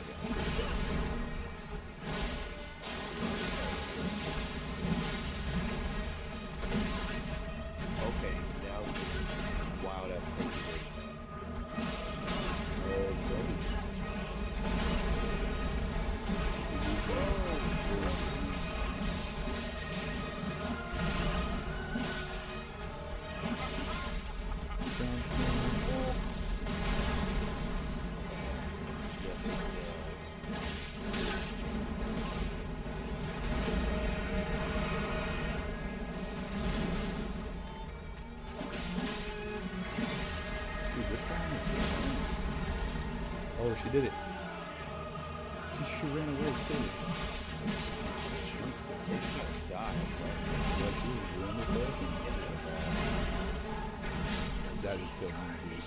Okay, now wow, that's crazy. did it. She ran away too. Die. Like, she was doing the best and that just killed me, dude.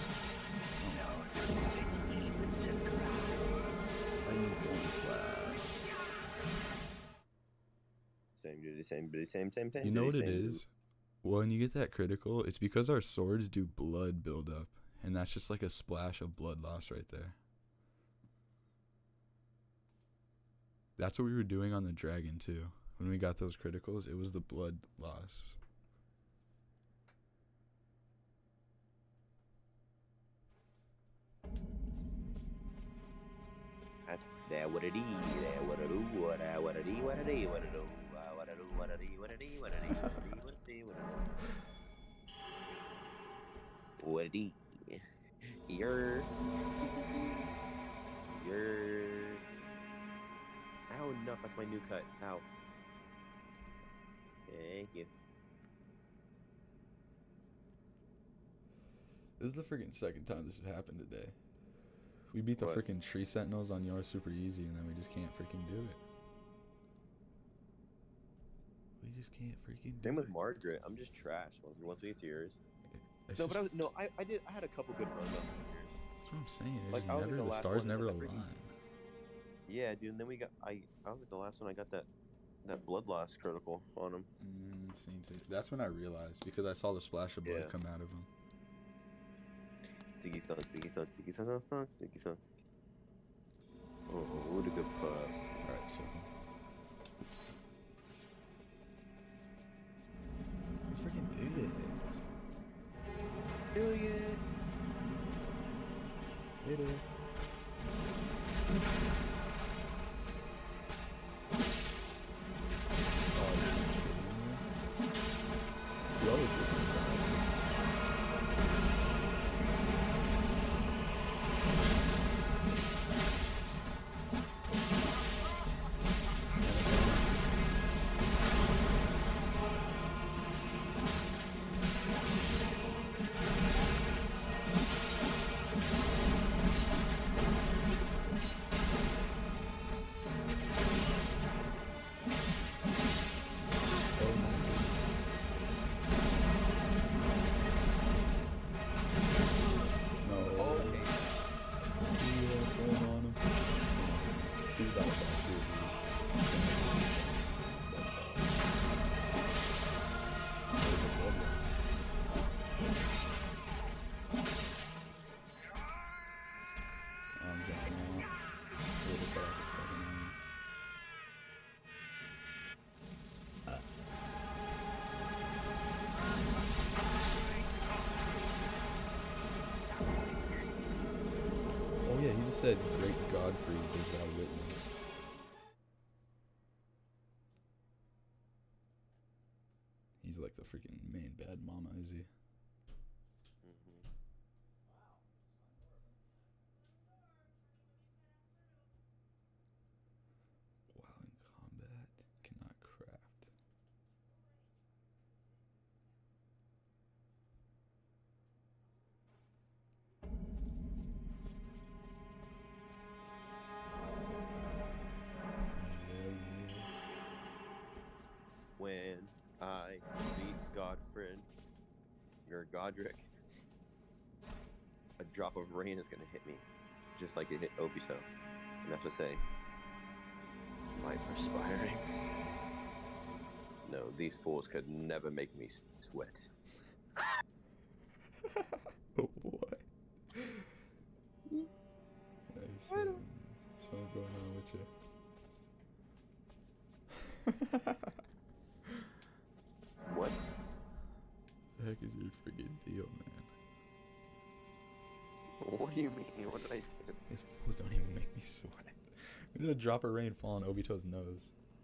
Same. You know what it is? When you get that critical, it's because our swords do blood buildup, and that's just like a splash of blood loss right there. That's what we were doing on the dragon too. When we got those criticals, it was the blood loss. That what it is, that what it do, what it do, what it do, what it do, what it do, what it do, what it do, what it do, what it do, what it do, what it do. You're. Ow, no, that's my new cut. Ow. Thank you. This is the freaking second time this has happened today. We beat the freaking tree sentinels on yours super easy, and then we just can't freaking do it. We just can't freaking do it. Same with Margaret. I'm just trash once we get to yours. No, but I had a couple good runs on yours. That's what I'm saying. It's Like, never, the stars never align. Yeah, dude. And then we got I was like the last one. I got that blood loss critical on him. Same too. That's when I realized, because I saw the splash of blood come out of him. Sticky son. Oh, what a good pup. Alright, shows him. Let's freaking do this. Doing it. Hit it. Yeah, he just said, "Great Godfrey is thou witness." He's like the freaking main bad mama, is he? While in combat, cannot craft. When I beat Godfrey, or Godric, a drop of rain is gonna hit me, just like it hit Obito. And I have to say, am I perspiring? No, these fools could never make me sweat. What? Something's going on with you. What? The heck is your freaking deal, man? What do you mean? What did I do? These fools don't even make me sweat. We did a drop of rain fall on Obito's nose.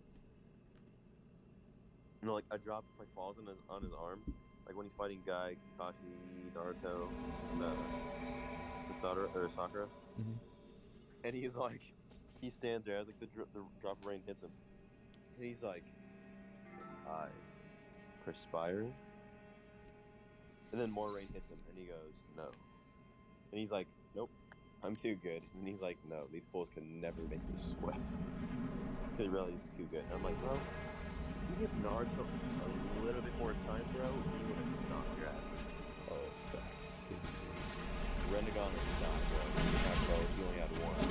No, like a drop like falls on his arm, like when he's fighting Guy, Kakashi, Naruto, and Sakura. Mm-hmm. And he's like, he stands there as like the drop of rain hits him, and he's like, "I perspiring," and then more rain hits him, and he goes, "No," and he's like, "Nope, I'm too good. And he's like, no, these fools can never make me sweat. Because really, he's too good. And I'm like, bro, you give Naruto a little bit more time, bro, he would have stopped your ass. Oh, facts. Renegon is not, bro. You have both. You only had one.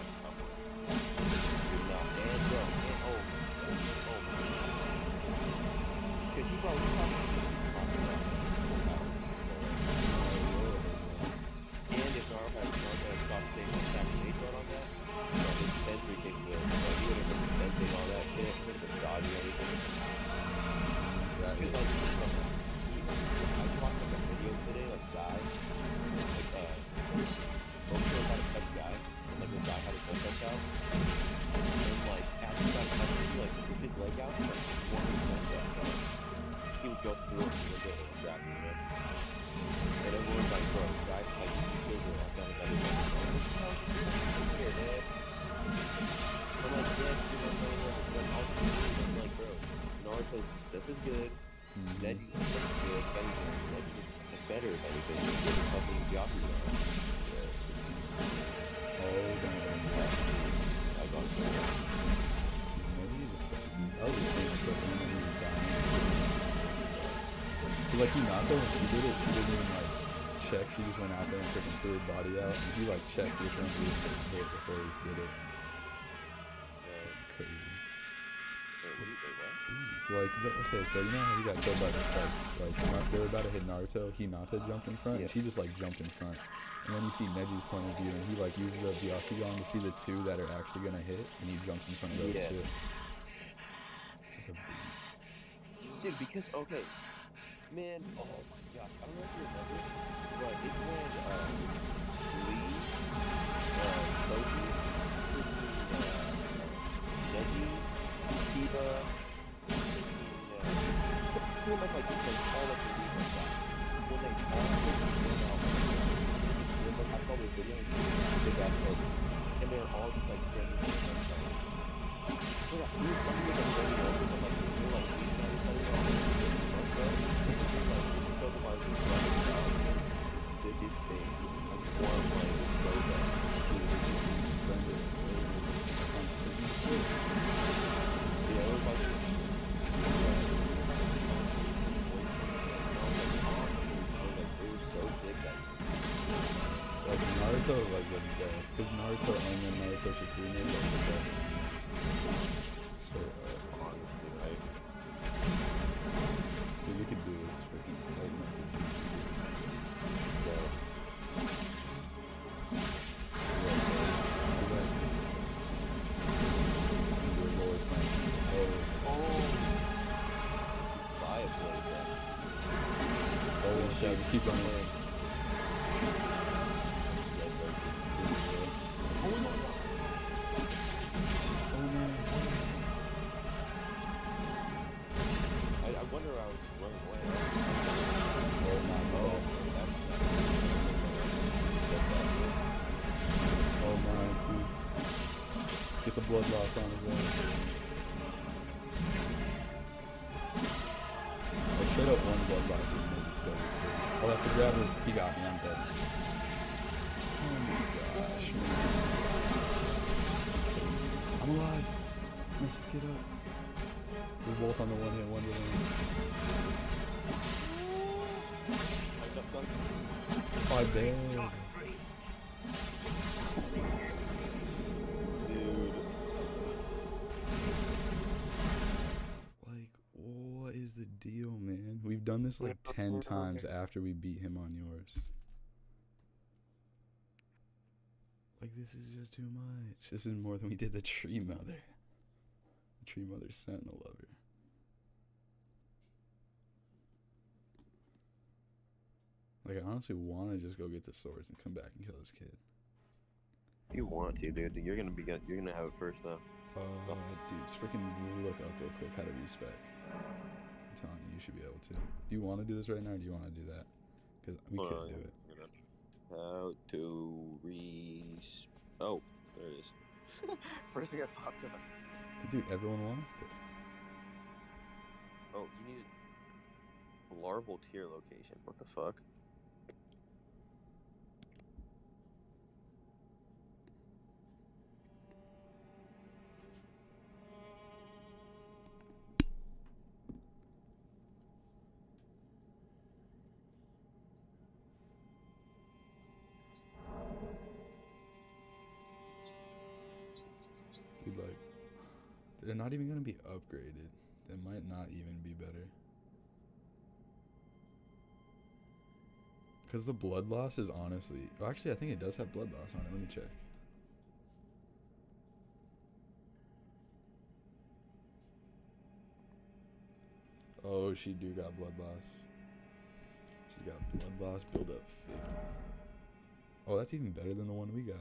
You're not. And, bro, and, oh, because he probably and if Naruto had stopped saying assassination on that, his sensory capability, like, he would have been sensing all that shit, he would have been dodging everything. Because, like, I watched, like, a video today, like, Guy, Goku had a touch Guy, and, like, the guy had a touch out, and, like, after that touch, he, like, with his leg out, like, one touch, he would go through it, and he would be able to grab him, you know? And everyone's like, bro, guys, like, you killed her. I've done it better than you. Here, man. I'm like, yes, you know, but also, I'm like, bro, Naruto's just as good. Neji's just as good. Neji's just better at everything. He's good at helping Byakuya. Oh, damn. I got it. Neji is so beast. I was just saying stuff when he was dying. So, like, Hinata, when she did it, she didn't even, like, check. She just went out there and freaking threw her body out. And he, like, checked which one he was going to hit before he did it. Crazy. Beast. Like, okay, so you know how he got killed by the spikes? Like, they were about to hit Naruto. Hinata jumped in front, and she just, like, jumped in front. And then you see Neji's point of view, and he, like, uses the Byakugan to see the two that are actually going to hit, and he jumps in front of those two. Like a beast. Dude, because, okay. Man, oh my gosh, I don't know if you remember, but it's when Lee, Toki, Neji, Kiba, pretty much like just like all of the Lee guys. When they all came out, I saw this video and they got like, and they were all just like standing in front of each other. So that we were talking about the video, and like we were like these guys are talking about sickest thing. I swore I'm like so bad. Yeah, it was like it was so sick that like Naruto was like the best, because Naruto and then Naruto Shippuden was like the best. So honestly, right? Dude, we could do this freaking tighten up the jutsu. Keep running. I wonder how I was running away. Oh my god. Oh my dude. Get the blood loss on his way. I straight up one blood loss is maybe close. Oh, that's the grabber. He got me. I'm dead. Oh my gosh, man. I'm alive. Let's just get up. We're both on the one hit wonder lane. Oh, damn. Dude. Like, what is the deal, man? We've done this like 10 times after we beat him on yours. Like, this is just too much. This is more than we did the Tree Mother. The Tree Mother Sentinel Lover. Like, I honestly want to just go get the swords and come back and kill this kid. You want to, dude. You're gonna have it first, though. Dude, just freaking look up real quick how to respec. I'm telling you, you should be able to. Do you want to do this right now, or do you want to do that? Because we could do it. How to Oh, there it is. First thing I popped up. Dude, everyone wants to. Oh, you need a larval tier location. What the fuck? They're not even gonna be upgraded. They might not even be better. Because the blood loss is honestly... Oh, actually, I think it does have blood loss on it. Let me check. Oh, she do got blood loss. She got blood loss, build up 50. Oh, that's even better than the one we got.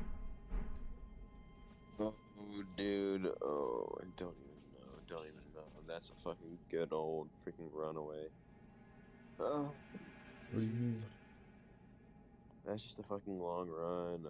Oh, dude. Oh, I don't even know. Don't even know. That's a fucking good old freaking runaway. Oh. What do you mean? That's just a fucking long run.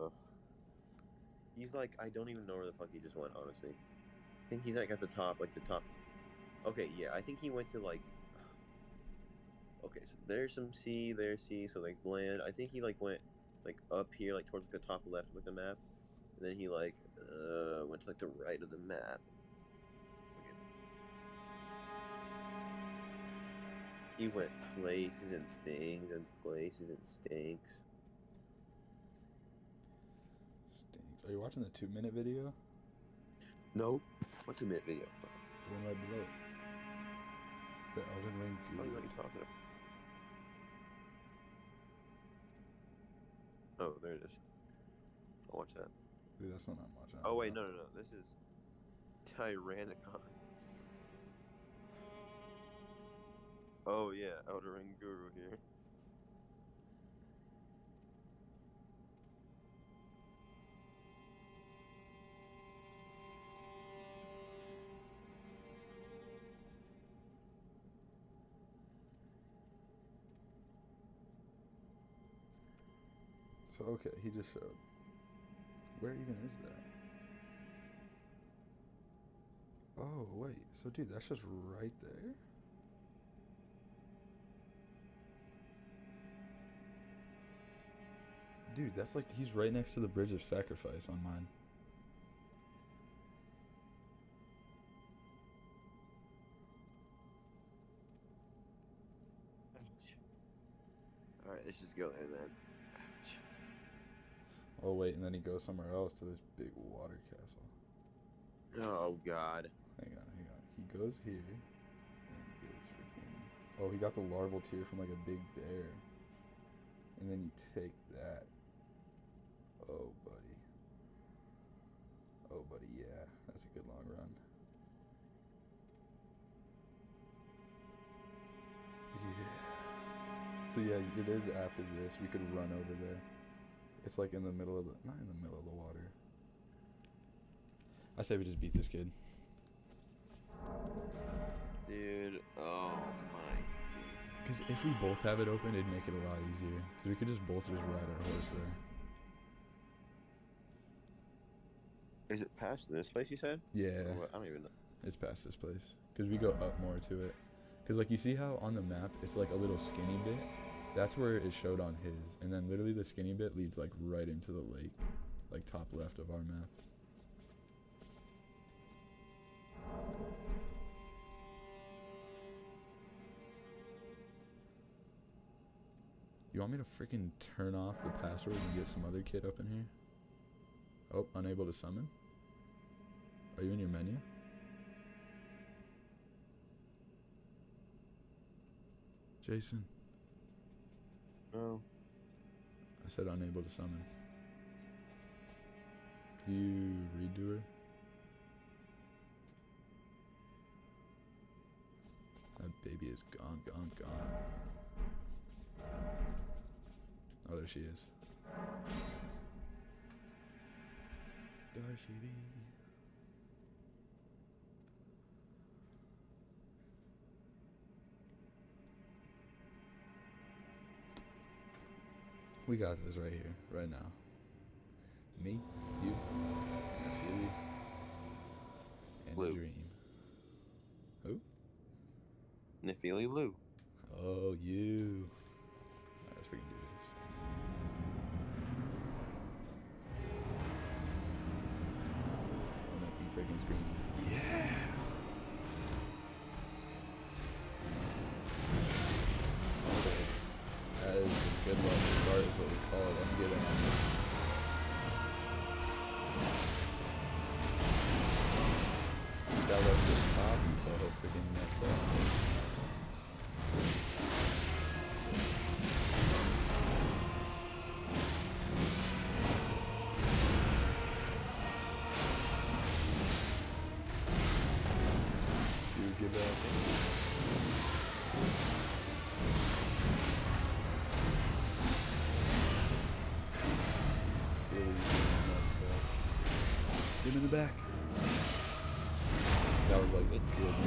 He's like, I don't even know where the fuck he just went, honestly. I think he's like at the top, like the top. Okay, yeah, I think he went to like. Okay, so there's some sea, there's sea, so like land. I think he like went like up here, like towards the top left with the map. And then he like went to like the right of the map. He went places and things and places and stinks. Stinks. Are you watching the 2-minute video? Nope. What's a minute video? The one right below it. The Elden Ring What are Guru. you talking about? Oh, there it is. I'll watch that. Dude, that's what I'm watching. Oh wait, no. This is Tyrannicon. Oh yeah, Elden Ring Guru here. So, okay, he just showed. Where even is that? Oh, wait. So, dude, that's just right there? Dude, that's like, he's right next to the Bridge of Sacrifice on mine. Alright, let's just go there then. Oh, wait, and then he goes somewhere else to this big water castle. Oh god. Hang on. He goes here. And he gets freaking... Oh, he got the larval tear from like a big bear. And then you take that. Oh, buddy. Oh, buddy, yeah. That's a good long run. Yeah. So, yeah, it is after this. We could run over there. It's like in the middle of the... Not in the middle of the water. I say we just beat this kid. Dude, oh my. Because if we both have it open, it'd make it a lot easier. Because we could just both just ride our horse there. Is it past this place you said? Yeah. Or what? I don't even know. It's past this place. Because we go up more to it. Because, like, you see how on the map, it's like a little skinny bit? That's where it showed on his. And then literally the skinny bit leads, like, right into the lake. Like, top left of our map. You want me to freaking turn off the password and get some other kid up in here? Oh, unable to summon? Are you in your menu? Jason. No. I said unable to summon. Could you redo her? That baby is gone. Oh, there she is. There she be. We got this right here, right now. Me, you, Philly, and Lou. Dream. Who? Nefili Lou. Oh, you. Alright, let's freaking do this. On that big freaking screen. Yeah! That is a good luck start is what we call it. I'm getting on this. him in the back. That was like good.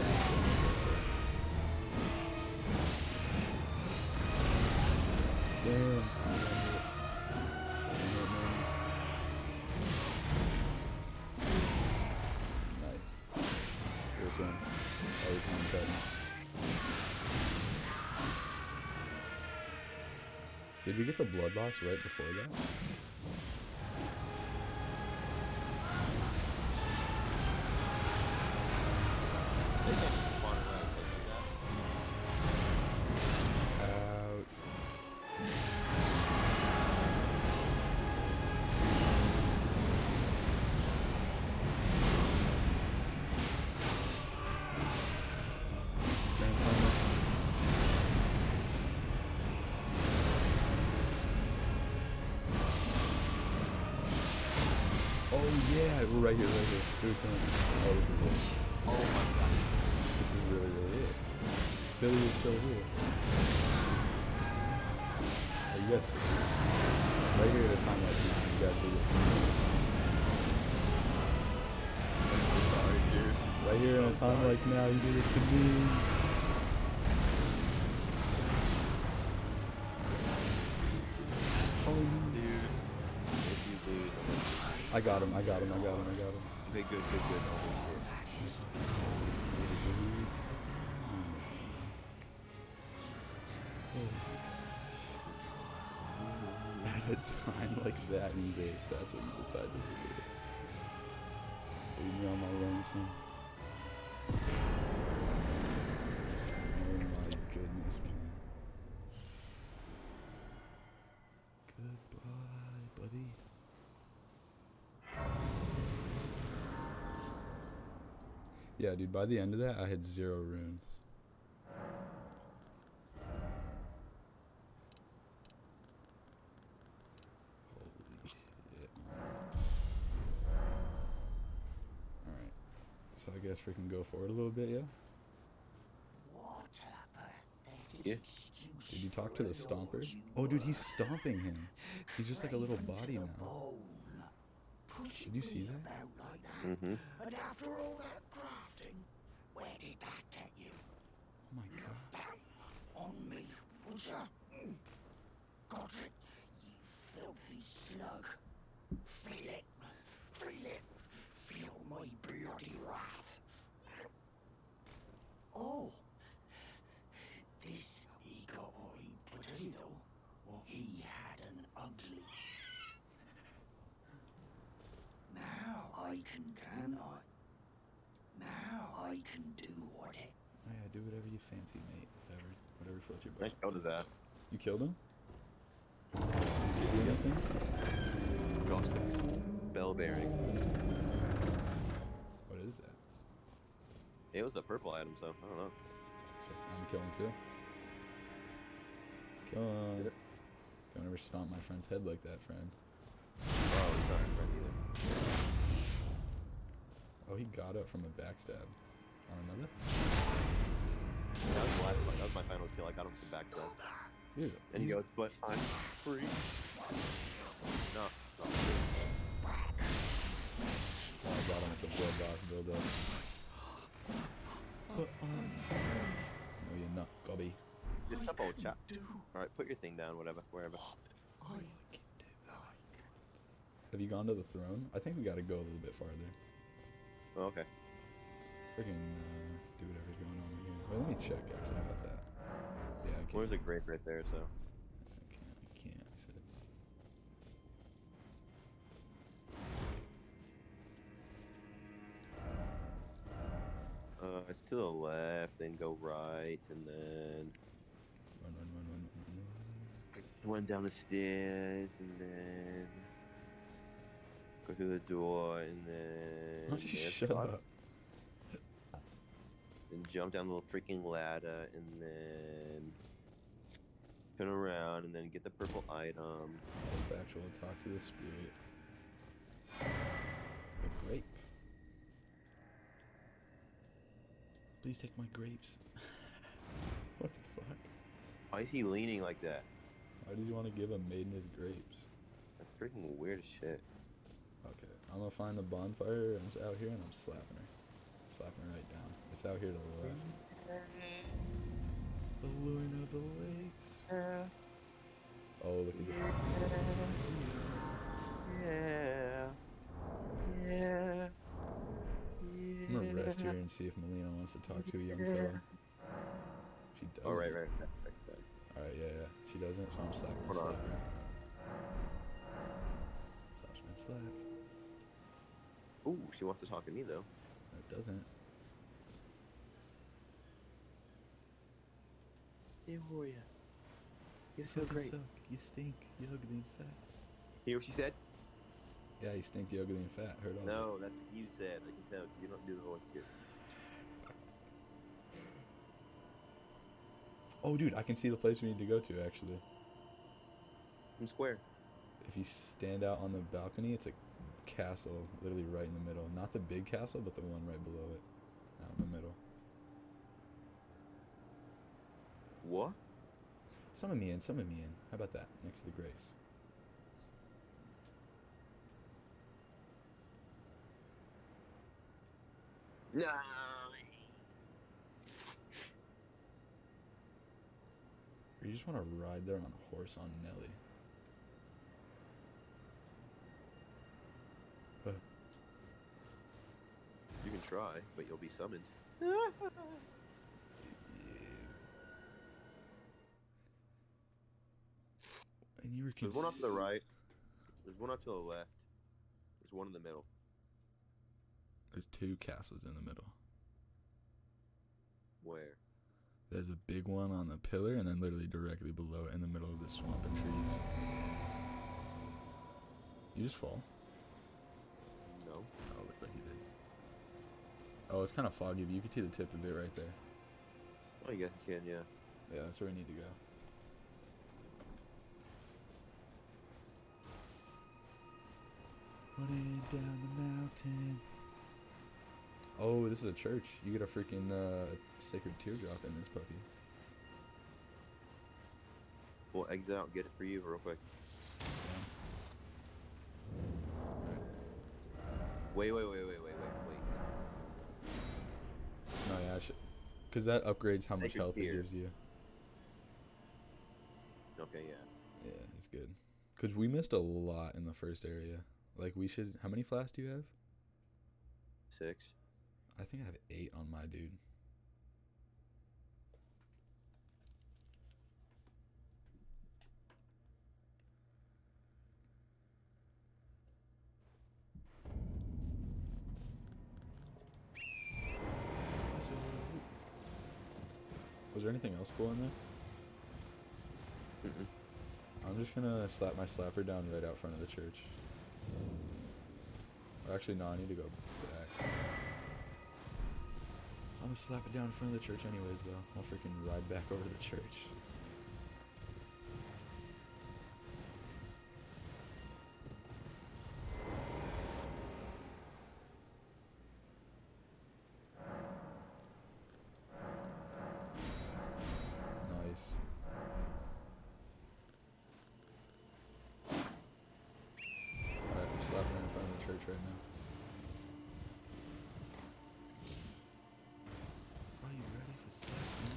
Damn. Nice. Your turn. Always on cutting. Did we get the blood loss right before that? They can't just spawn around like that. Out. Grand Slammer. Oh yeah, we're right here, right here. Through turn. Oh, this is it. Oh my god. This is really, really it. Billy is still here. Oh, yes. Right here at a time like this, you gotta do this. Sorry, dude. Right here in a time like now, you do this to me. Oh, Dude. If you lose, I'm gonna I got him, I got him, I got him, I got him. Okay, good. Oh, At a time like that in this, that's what you decided to do. Leave me on my lonesome. Oh my goodness, man. Goodbye, buddy. Yeah, dude, by the end of that, I had 0 runes. Holy shit, man. Alright. So I guess we can go forward a little bit, yeah? yeah. Did you talk to the stomper? Oh, dude, he's stomping him. He's just like a little body now. Did you see that? Mm-hmm. And after all that grafting, where did that get you? Oh my god. On me, would ya? Godric, you filthy slug. Feel it. Feel it. Feel my bloody wrath. Oh. This eagle-eyed potato, he had an ugly. Now I can I? Now I can do what it. Oh yeah, do whatever you fancy, mate. Whatever floats your I boat. killed his ass. You killed him? Did you do anything? Ghostics. Bell bearing. What is that? It was a purple item, so I don't know. So I'm gonna kill him too. Kill him. Don't ever stomp my friend's head like that, friend. Oh, he's not our friend either. Oh, he got up from a backstab. On another? That was, the last one. That was my final kill. I got him from backstab. Dude, And he goes, but I'm free. No. Oh, I got him with the blood loss build up. No, you're not, Gobby. Just up old chap. Alright, put your thing down, whatever, wherever. Have you gone to the throne? I think we gotta go a little bit farther. Oh, okay. Freaking do whatever's going on here. Well, let me check actually about that. Yeah, I can't. Well, there's a grape right there, so. I can't. I said. It's to the left, then go right, and then Run. run down the stairs, and then go through the door, and then. Why don't you there's shut the bottom. up? Then jump down the little freaking ladder, and then turn around, and then get the purple item. Factual, talk to the spirit. The grape. Please take my grapes. What the fuck? Why is he leaning like that? Why did you want to give a maiden his grapes? That's freaking weird as shit. Okay, I'm gonna find the bonfire. I'm just out here and I'm slapping her. Slapping her right down. It's out here to the left. The Lord of the Lakes. Oh, look at that. Yeah. I'm gonna rest here and see if Melina wants to talk to a young fella. She doesn't. Oh, right. Alright, yeah. She doesn't, so I'm slapping her. Hold on. Slap her. Slash, slap. Ooh, she wants to talk to me though. No, it doesn't. Hey, Warrior. You're so Suck, great. suck. You stink. You ugly and fat. You hear what she said? Yeah, you stink. You ugly and fat. Heard all that. No, that's what you said. I can tell. You don't do the voice good. Oh, dude, I can see the place we need to go to, actually. From Square. If you stand out on the balcony, it's a castle literally right in the middle. Not the big castle, but the one right below it. Out in the middle. What? Summon me in. Summon me in. How about that? Next to the Grace. No. Or you just want to ride there on a horse on Nelly. You can try, but you'll be summoned. And you were There's one off to the right. There's one off to the left. There's one in the middle. There's two castles in the middle. Where? There's a big one on the pillar, and then literally directly below it in the middle of the swamp and trees. You just fall? No. Oh, looked like you did. Oh, it's kind of foggy, but you can see the tip of it right there. Oh, you guess you can, yeah. Yeah, that's where we need to go. Running down the mountain. Oh, this is a church. You get a freaking sacred teardrop in this puppy. We'll exit out and get it for you real quick. Wait. No, yeah, I should. Because that upgrades how much Sacred health tear. it gives you. Okay, yeah. Yeah, it's good. Because we missed a lot in the first area. Like, we should. How many flasks do you have? 6. I think I have 8 on my dude. Was there anything else cool in there? Mm-mm. I'm just gonna slap my slapper down right out front of the church. Or actually, no, I need to go back. I'm gonna slap it down in front of the church anyways, though. I'll freaking ride back over to the church. Nice. Alright, I'm slapping it in front of the church right now. Are you ready for slapping?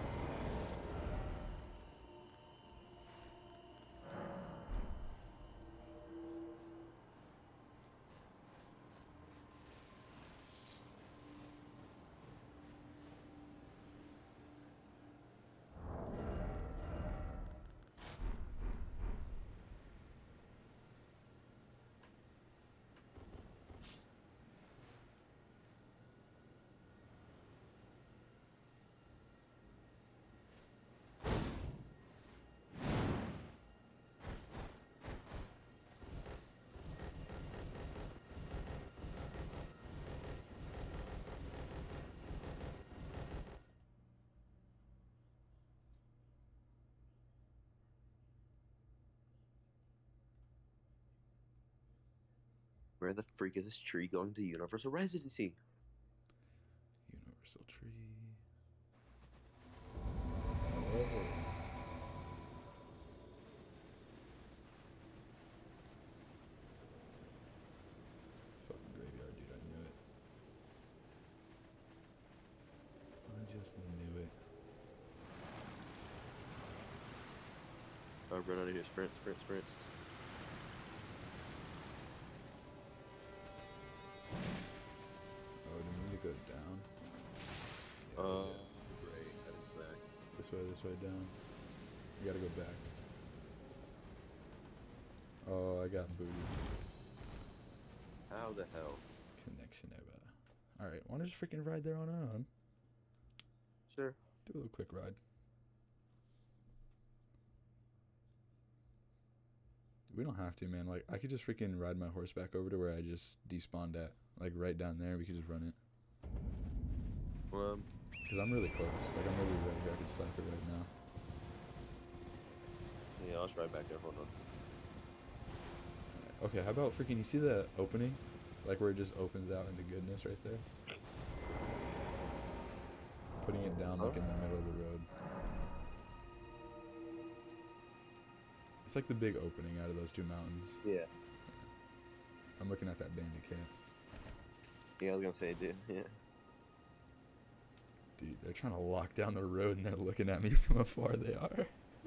Where the freak is this tree going to Universal Residency? Universal tree. Oh. run out of here. Sprint, sprint, sprint. Oh, do we need to go down? Great. I didn't smack. This way, down. We gotta go back. Oh, I got booted. How the hell? Connection over. Alright, why don't you just freaking ride there on our own? Sure. Do a little quick ride. We don't have to, man. Like, I could just freaking ride my horse back over to where I just despawned at. Like, right down there. We could just run it. Because I'm really close. Like, I'm really ready. I could slap it right now. Yeah, I'll try back there. Hold on. Okay, how about freaking, you see the opening? Like, where it just opens out into goodness right there? Putting it down, like, in the middle of the road. It's like the big opening out of those two mountains. Yeah. I'm looking at that bandit camp. Yeah, I was gonna say it did. Yeah. Dude, they're trying to lock down the road and they're looking at me from afar. They are.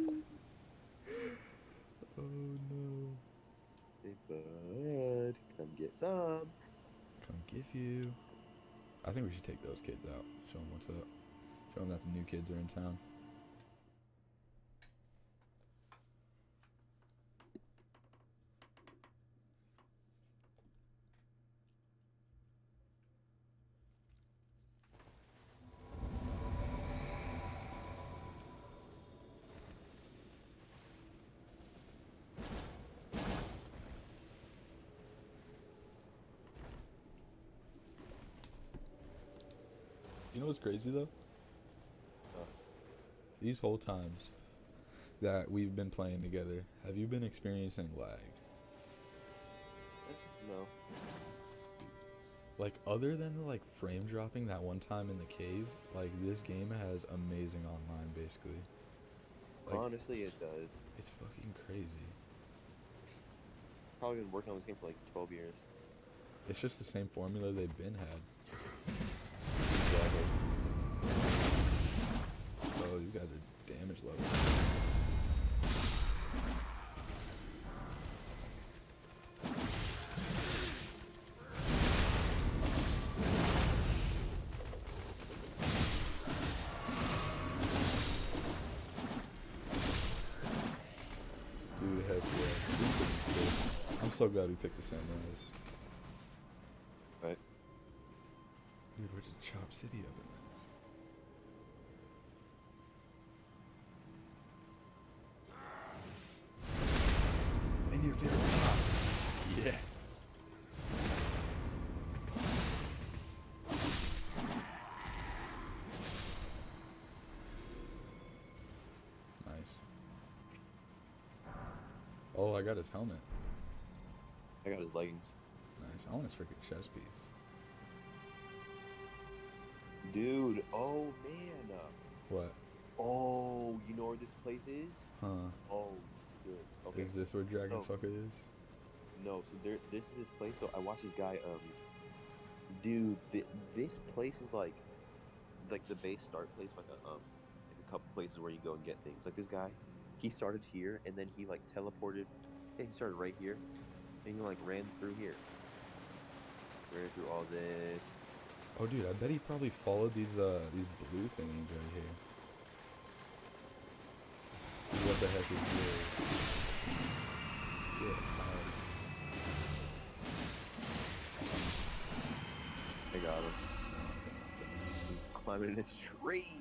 Oh no. Hey bud, come get some. Come give you. I think we should take those kids out. Show them what's up. Show them that the new kids are in town. You know what's crazy though? These whole times that we've been playing together, have you been experiencing lag? No. Like, other than the, like, frame dropping that one time in the cave, like, this game has amazing online, basically. Like, Honestly, it does. it's fucking crazy. Probably been working on this game for like 12 years. It's just the same formula they've been had. Exactly. Oh, these guys are damage level. Dude, heck yeah. I'm so glad we picked the Samurais. Right. Dude, we're just Chop City up in this. And your favorite chop. Yeah. Nice. Oh, I got his helmet. I got his leggings. Nice. I want his freaking chest piece. Dude, oh man. What? Oh, you know where this place is? Huh? Oh, good. Okay. Is this where Dragon Oh. Fucker is? No, so this is this place. So I watched this guy. Dude, this place is like the base start place, like a couple places where you go and get things. Like this guy, he started here and then he like teleported. Yeah, he started right here, and he like ran through here. Ran through all this. Oh, dude, I bet he probably followed these blue thingies right here. What the heck is this? Get out. I got him. Climbing in his tree.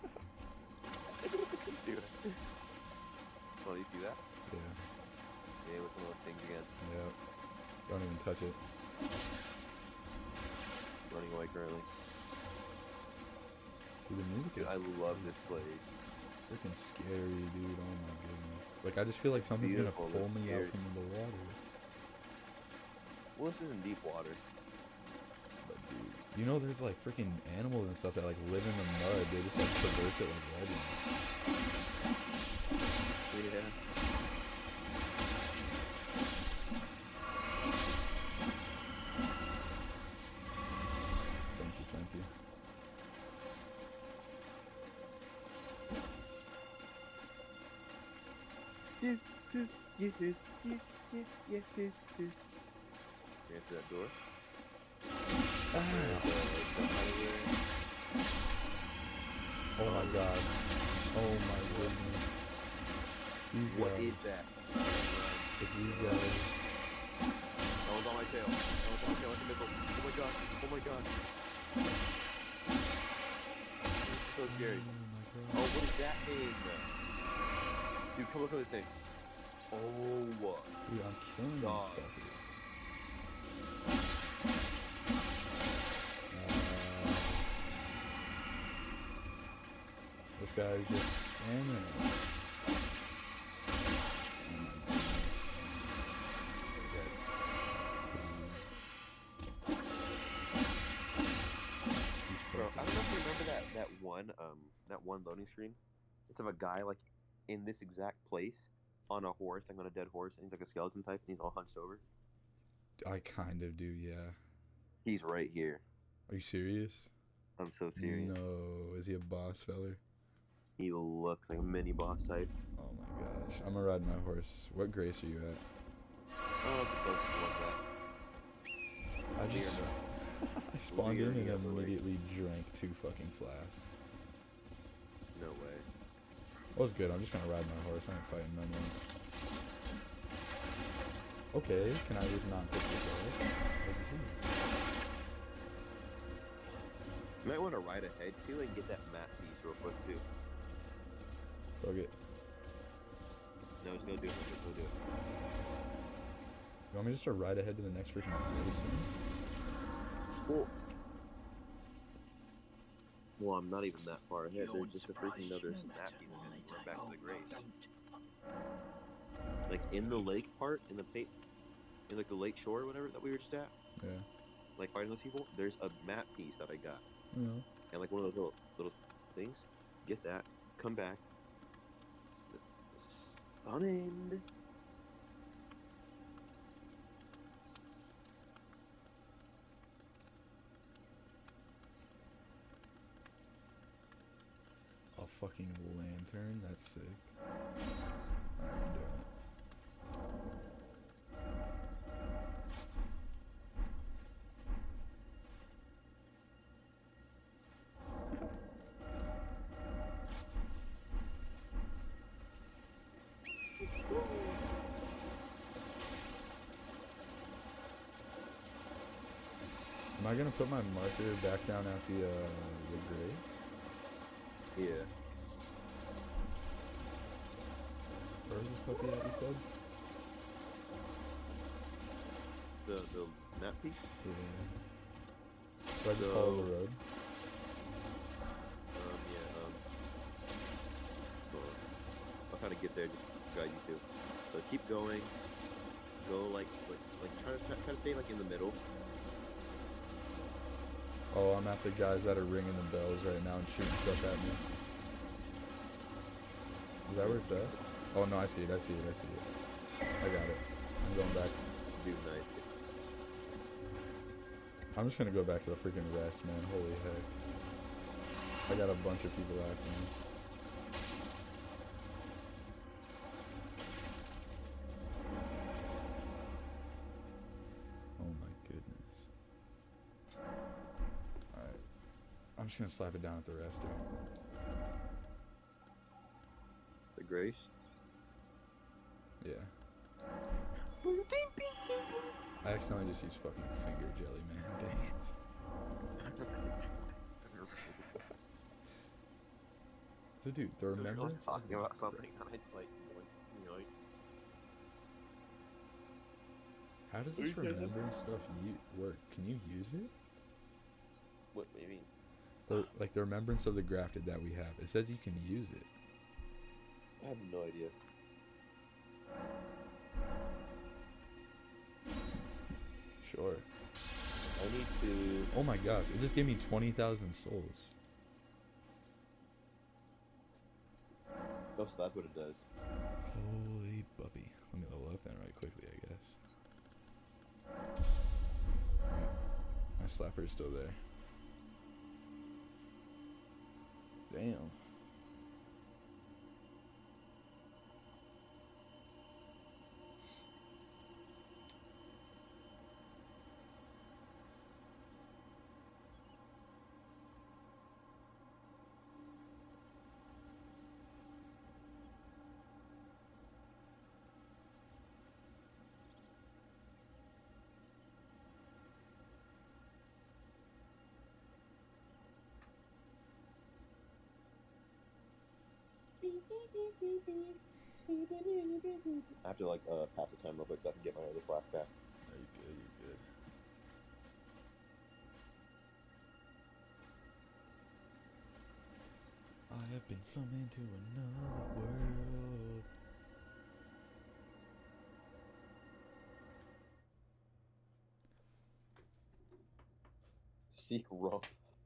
Dude. Oh, you see that? Yeah. Yeah, it was one of those things again. Yep. Don't even touch it. Running away currently. Dude, the music Dude, is I love this place. freaking scary, dude. Oh my goodness. Like, I just feel like something's Beautiful, gonna pull but me out scary. from the water. Well, this isn't deep water. But dude, you know there's like freaking animals and stuff that like live in the mud. They just like traverse it like legends. Yeah. Thank you, thank you. Answer that door. Ah. Oh my god. Oh my goodness. These What guys. is that? It's these guys. Oh, it's on my tail. Oh, it's on my tail like a missile. Oh my god. Oh my god. This is so scary. Oh my Oh, god. what is that thing? Dude, come look at this thing. Oh, Dude, I'm killing God. these fuckers. This guy's just spamming it. bro. I don't know if you remember that one loading screen. It's of a guy like in this exact place on a horse, like on a dead horse, and he's like a skeleton type, and he's all hunched over. I kind of do, yeah. He's right here. Are you serious? I'm so serious. No, is he a boss feller? He looks like a mini boss type. Oh my gosh, I'm gonna ride my horse. What grace are you at? Oh, it's supposed to look that. I just I spawned in and immediately drank 2 fucking flasks. No way. That was good. I'm just gonna ride my horse. I ain't fighting no more. Okay, can I just not pick this up? You might want to ride ahead too and get that map piece real quick too. Fuck it. No, just go do it. Just go do it. You want me just to ride ahead to the next freaking race thing? Cool. Well, I'm not even that far ahead. There's just a freaking another map piece again. We're back to the graves. Like in the lake part, in like the lake shore or whatever that we were just at, Yeah. like fighting those people, there's a map piece that I got. You know. And like one of those little things. Get that. Come back. Stunning. A fucking lantern? That's sick. Alright, I'm doing it. Am I gonna put my marker back down at the graves? Yeah. Where's this puppy at, you said? The map piece? Yeah. Do I just follow the road? Yeah, hold on. I'll kind of get there, just guide you to. So keep going. Go like try to stay like in the middle. Oh, I'm at the guys that are ringing the bells right now and shooting stuff at me. Is that where it's at? Oh no, I see it. I got it. I'm going back. Do nice. I'm just gonna go back to the freaking rest, man. Holy heck. I got a bunch of people after me. Oh my goodness. Alright. I'm just gonna slap it down at the rest, dude. The grace. Yeah. I accidentally just used fucking finger jelly, man. Dang it. So, dude, the I was remembrance. talking about something, and I just like, yoink. How does What this are you saying? remembrance stuff work? Can you use it? What do you mean? Like the remembrance of the grafted that we have. It says you can use it. I have no idea. Sure. I need to. Oh my gosh! It just gave me 20,000 souls. Oh, so that's what it does. Holy puppy! Let me level up then right quickly, I guess. Alright. My slapper's still there. Damn. I have to like pass the time real quick so I can get my other flask back. Are you good? You good? I have been summoned to another world. Seek rum.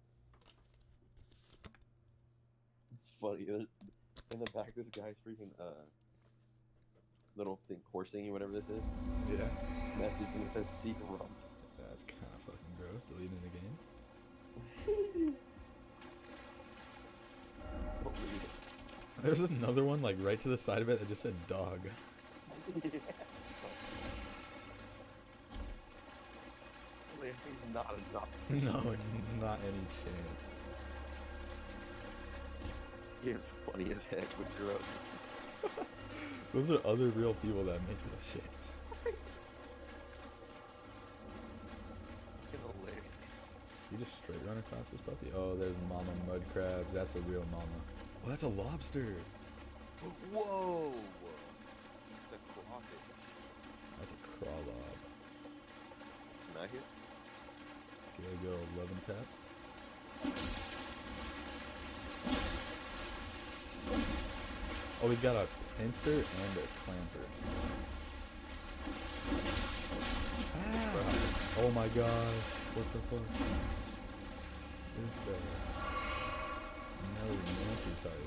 It's funny. In the back, this guy's freaking little thing, horse thingy, whatever this is. Yeah. Message and it says seek rum. That's kind of fucking gross. Deleting the game. Don't read it. There's another one like right to the side of it that just said dog. Not enough. No, not any chance. Game's funny as heck, but gross. Those are other real people that make this shit. You just straight run across this puppy? Oh, there's mama mud crabs. That's a real mama. Oh, that's a lobster. Whoa! The crawfish. That's a crawlob. Smack it. Okay, go 11 tap. Oh, we've got a pincer and a clamper. Ah! Oh my gosh. What the fuck? Is that? Nelly Nancy type.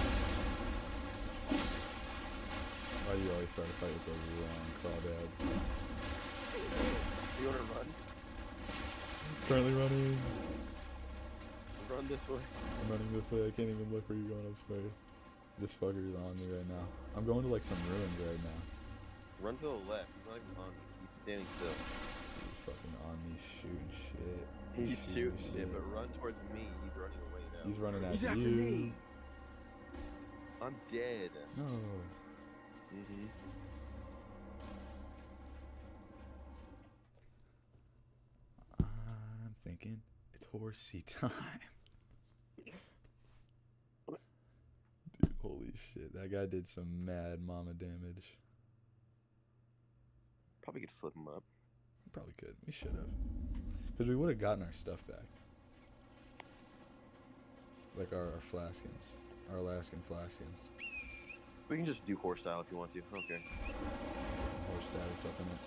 Why do you always start a fight with those wrong crawdads? You wanna run? Currently running. Run this way. I'm running this way. I can't even look where you're going. I'm sorry. This fucker is on me right now. I'm going to like some ruins right now. Run to the left. He's not even on me. He's standing still. He's fucking on me shooting shit. He's shooting shit, but run towards me. He's running away now. He's running at He's after you. me. I'm dead. No. Mm-hmm. I'm thinking it's horsey time. Dude, holy shit. That guy did some mad mama damage. Probably could flip him up. Probably could. We should have. Because we would have gotten our stuff back. Like our flaskins. Our Alaskan flaskins. We can just do horse style if you want to. Okay. Horse status up in it.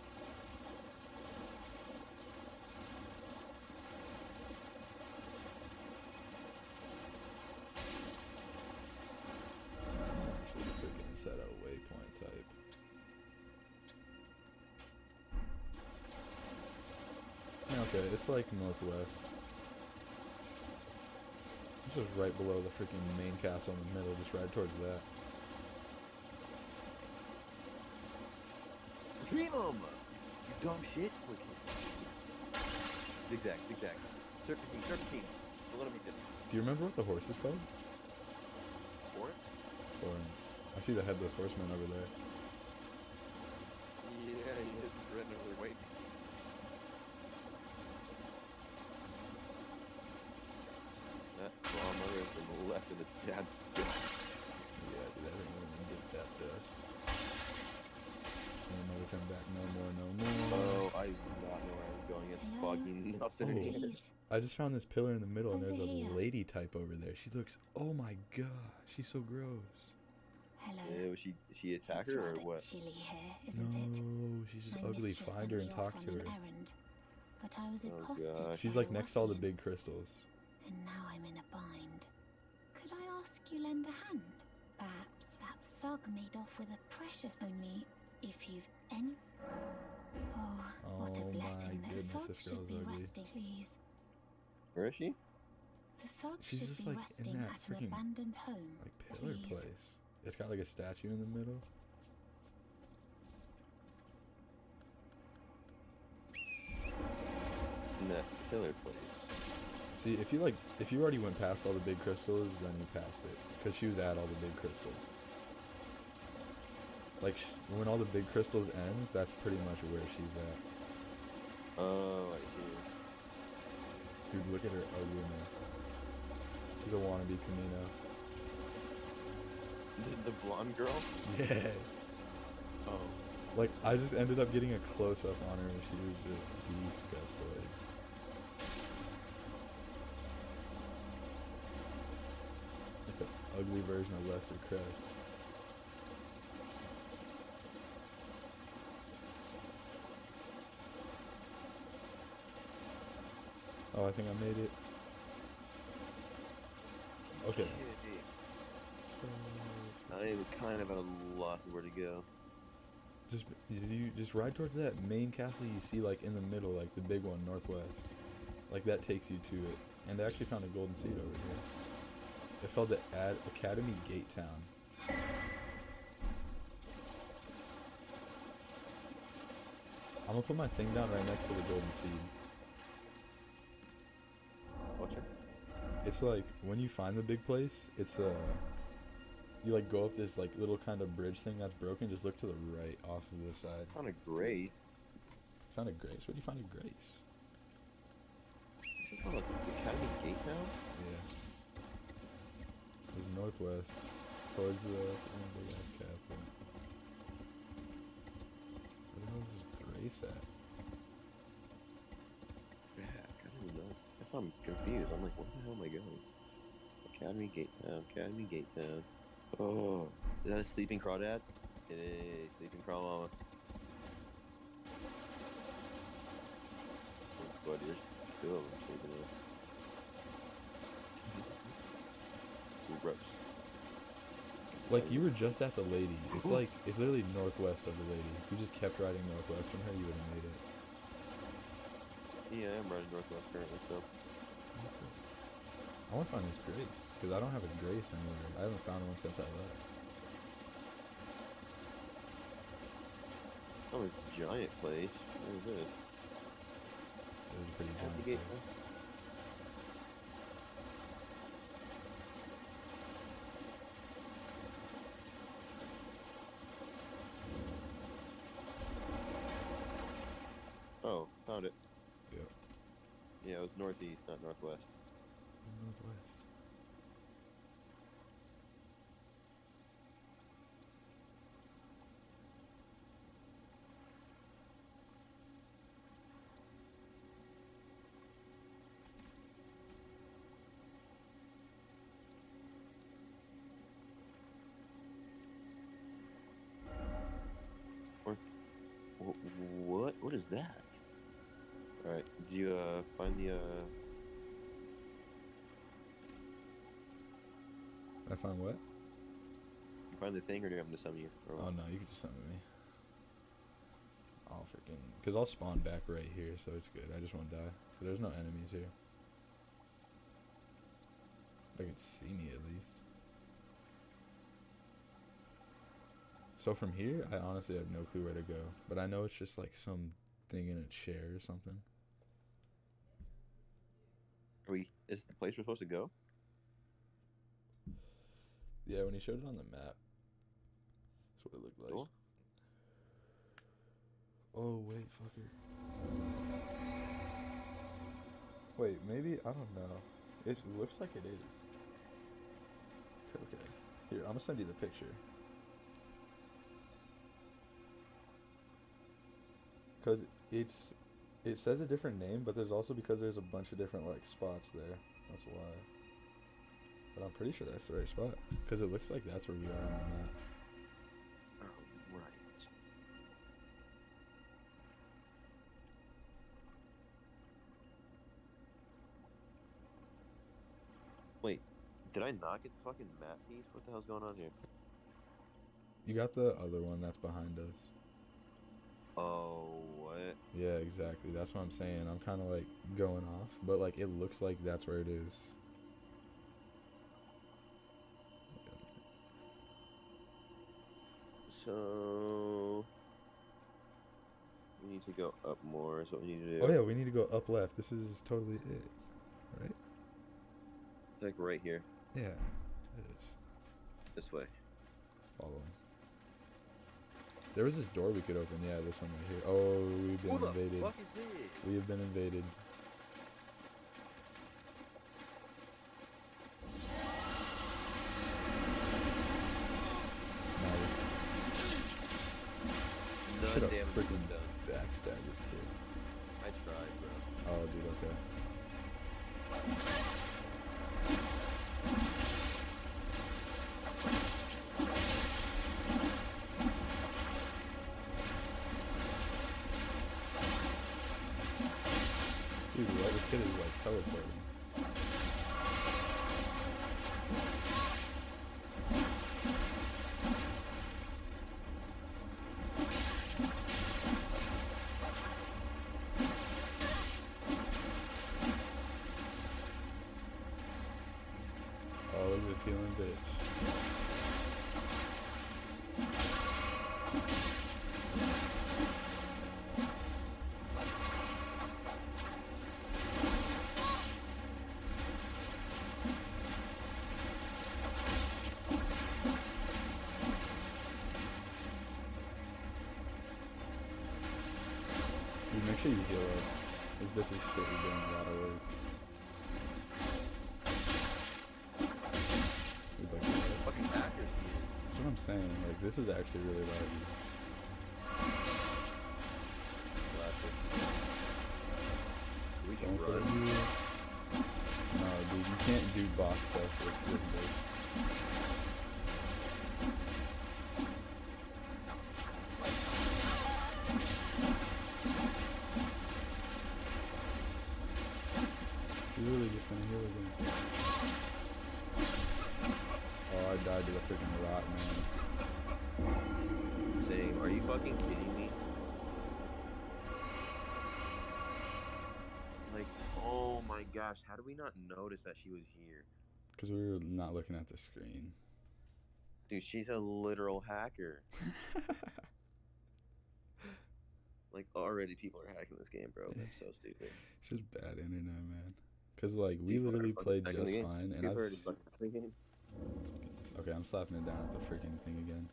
Actually freaking set a waypoint type. Yeah, okay, it's like northwest. This is right below the freaking main castle in the middle, just right towards that. Retrieve him! You dumb shit. Look here. Zigzag, zigzag. Serpentine, serpentine. Don't let him hit him. Do you remember what the horse is called? For it? Torrance. I see the headless horseman over there. Yeah, he is randomly wait. That trauma is from the left of the dad. Yeah, dude, I didn't even get that dust. And never come back no more, no more. Oh, I do not know where I was going. It's Hello? foggy Nelson in here. Please. I just found this pillar in the middle and there's Over a here. lady type over there. She looks, oh my god, she's so gross. Hello. Was she attack It's her or rather what? chilly here, isn't it? No, she's just My ugly. mistress Find sent her me and off talk on to an her. errand, but I was Oh, accosted gosh. She's by like a next to all the ruffian, big crystals. and now I'm in a bind. Could I ask you lend a hand? Perhaps that thug made off with a precious only if you've any. Oh, what Oh a my blessing! The goodness, thug this should girl's be ugly. resting, please. Where is she? The thug She's should just, be like, in resting that at an freaking, abandoned home, Like pillar please. place. It's got like a statue in the middle. In that killer place. See, if you already went past all the big crystals, then you passed it. Because she was at all the big crystals. Like, when all the big crystals ends, that's pretty much where she's at. Oh, I see. Dude, look at her ugliness. She's a wannabe Camino. The blonde girl? Yeah. Oh. Like, I just ended up getting a close-up on her and she was just disgusted. Like an ugly version of Lester Crest. Oh, I think I made it. Okay. I am kind of at a loss of where to go. You just ride towards that main castle you see like in the middle, like the big one northwest. Like that takes you to it. And I actually found a golden seed over here. It's called the Academy Gate Town. I'm gonna put my thing down right next to the golden seed. Watch it. It's like when you find the big place, it's you like go up this like little kind of bridge thing that's broken. Just look to the right off of this side. Found a great. Found a grace. Where do you find a grace? Is this not like the Academy Gate now? Yeah. It's northwest towards the big ass castle. Where the hell is this grace at? Yeah, I don't even know. That's why I'm confused. I'm like, where the hell am I going? Academy Gate Town. Academy Gate Town. Oh, is that a sleeping crawdad? It is. Sleeping crawl mama. Oh, buddy, there's two of them sleeping there. Gross. Like you were just at the lady. It's like it's literally northwest of the lady. If you just kept riding northwest from her, you would have made it. Yeah, I'm riding northwest currently, so. I want to find this grace because I don't have a grace anywhere. I haven't found one since I left. Oh, this giant place. What is this? It was a pretty giant Gate place. Town? Oh, found it. Yep. Yeah, it was northeast, not northwest. Northwest. What? What is that? Alright, did you find the I found what? you find the thing, or do you want me to summon you? Or Oh what? no, you can just summon me. I'll freaking because I'll spawn back right here, so it's good. I just won't die. There's no enemies here. They can see me at least. So from here, I honestly have no clue where to go, but I know it's just like some thing in a chair or something. Is this the place we're supposed to go? Yeah, when he showed it on the map, that's what it looked like. Cool. Oh wait, fucker. Wait, maybe I don't know. It looks like it is. Okay, here I'm gonna send you the picture. Cause it says a different name, but there's also because there's a bunch of different like spots there. That's why. But I'm pretty sure that's the right spot. Cause it looks like that's where we are on the map. Oh, right. Wait, did I not get the fucking map piece? What the hell's going on here? You got the other one that's behind us. Oh, what? Yeah, exactly. That's what I'm saying. I'm kind of like going off, but like it looks like that's where it is. So we need to go up more. Is what we need to do. Oh yeah, we need to go up left. This is totally it, right? It's like right here. Yeah, it is. This way. Follow him. There was this door we could open. Yeah, this one right here. Oh, we've been invaded. Who the fuck is this? We have been invaded. should have damage freaking was done. backstabbed this kid. I tried, bro. Oh, dude, okay. Dude, why this kid is like teleporting? Oh, look at this healing bitch. Dude, make sure you heal up. This bitch is shit, you're doing a lot of work. Dude, like, Fucking hackers, dude. that's what I'm saying, like, this is actually really laggy. We can Don't put run. you. No, dude, you can't do boss stuff with this bitch. You're really just gonna heal again. Oh, I died to the freaking rot, man. Saying, are you fucking kidding me? Like, oh my gosh, how do we not notice that she was here? Because we were not looking at the screen. Dude, she's a literal hacker. Like, already people are hacking this game, bro. That's so stupid. It's just bad internet, man. Because, like, we People are literally fucking played hacking the just game. fine, and People I've... already fucking hacking the game. Okay, I'm slapping it down at the freaking thing again.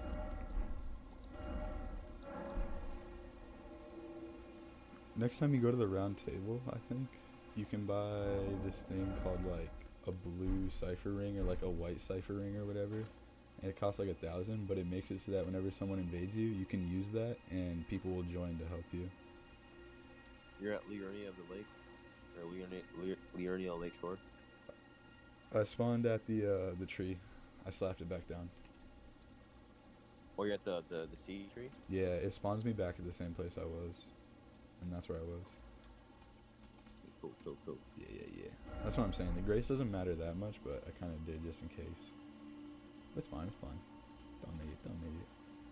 Next time you go to the round table, I think, you can buy this thing called, like, a blue cipher ring or, like, a white cipher ring or whatever. And it costs, like, 1,000, but it makes it so that whenever someone invades you, you can use that, and people will join to help you. You're at Liurnia of the Lake? Or Liurnia Lake Shore? I spawned at the tree. I slapped it back down. Or you're at the sea tree? Yeah, it spawns me back at the same place I was. And that's where I was. Cool. Yeah. That's what I'm saying. The grace doesn't matter that much, but I kind of did just in case. It's fine. Donate it.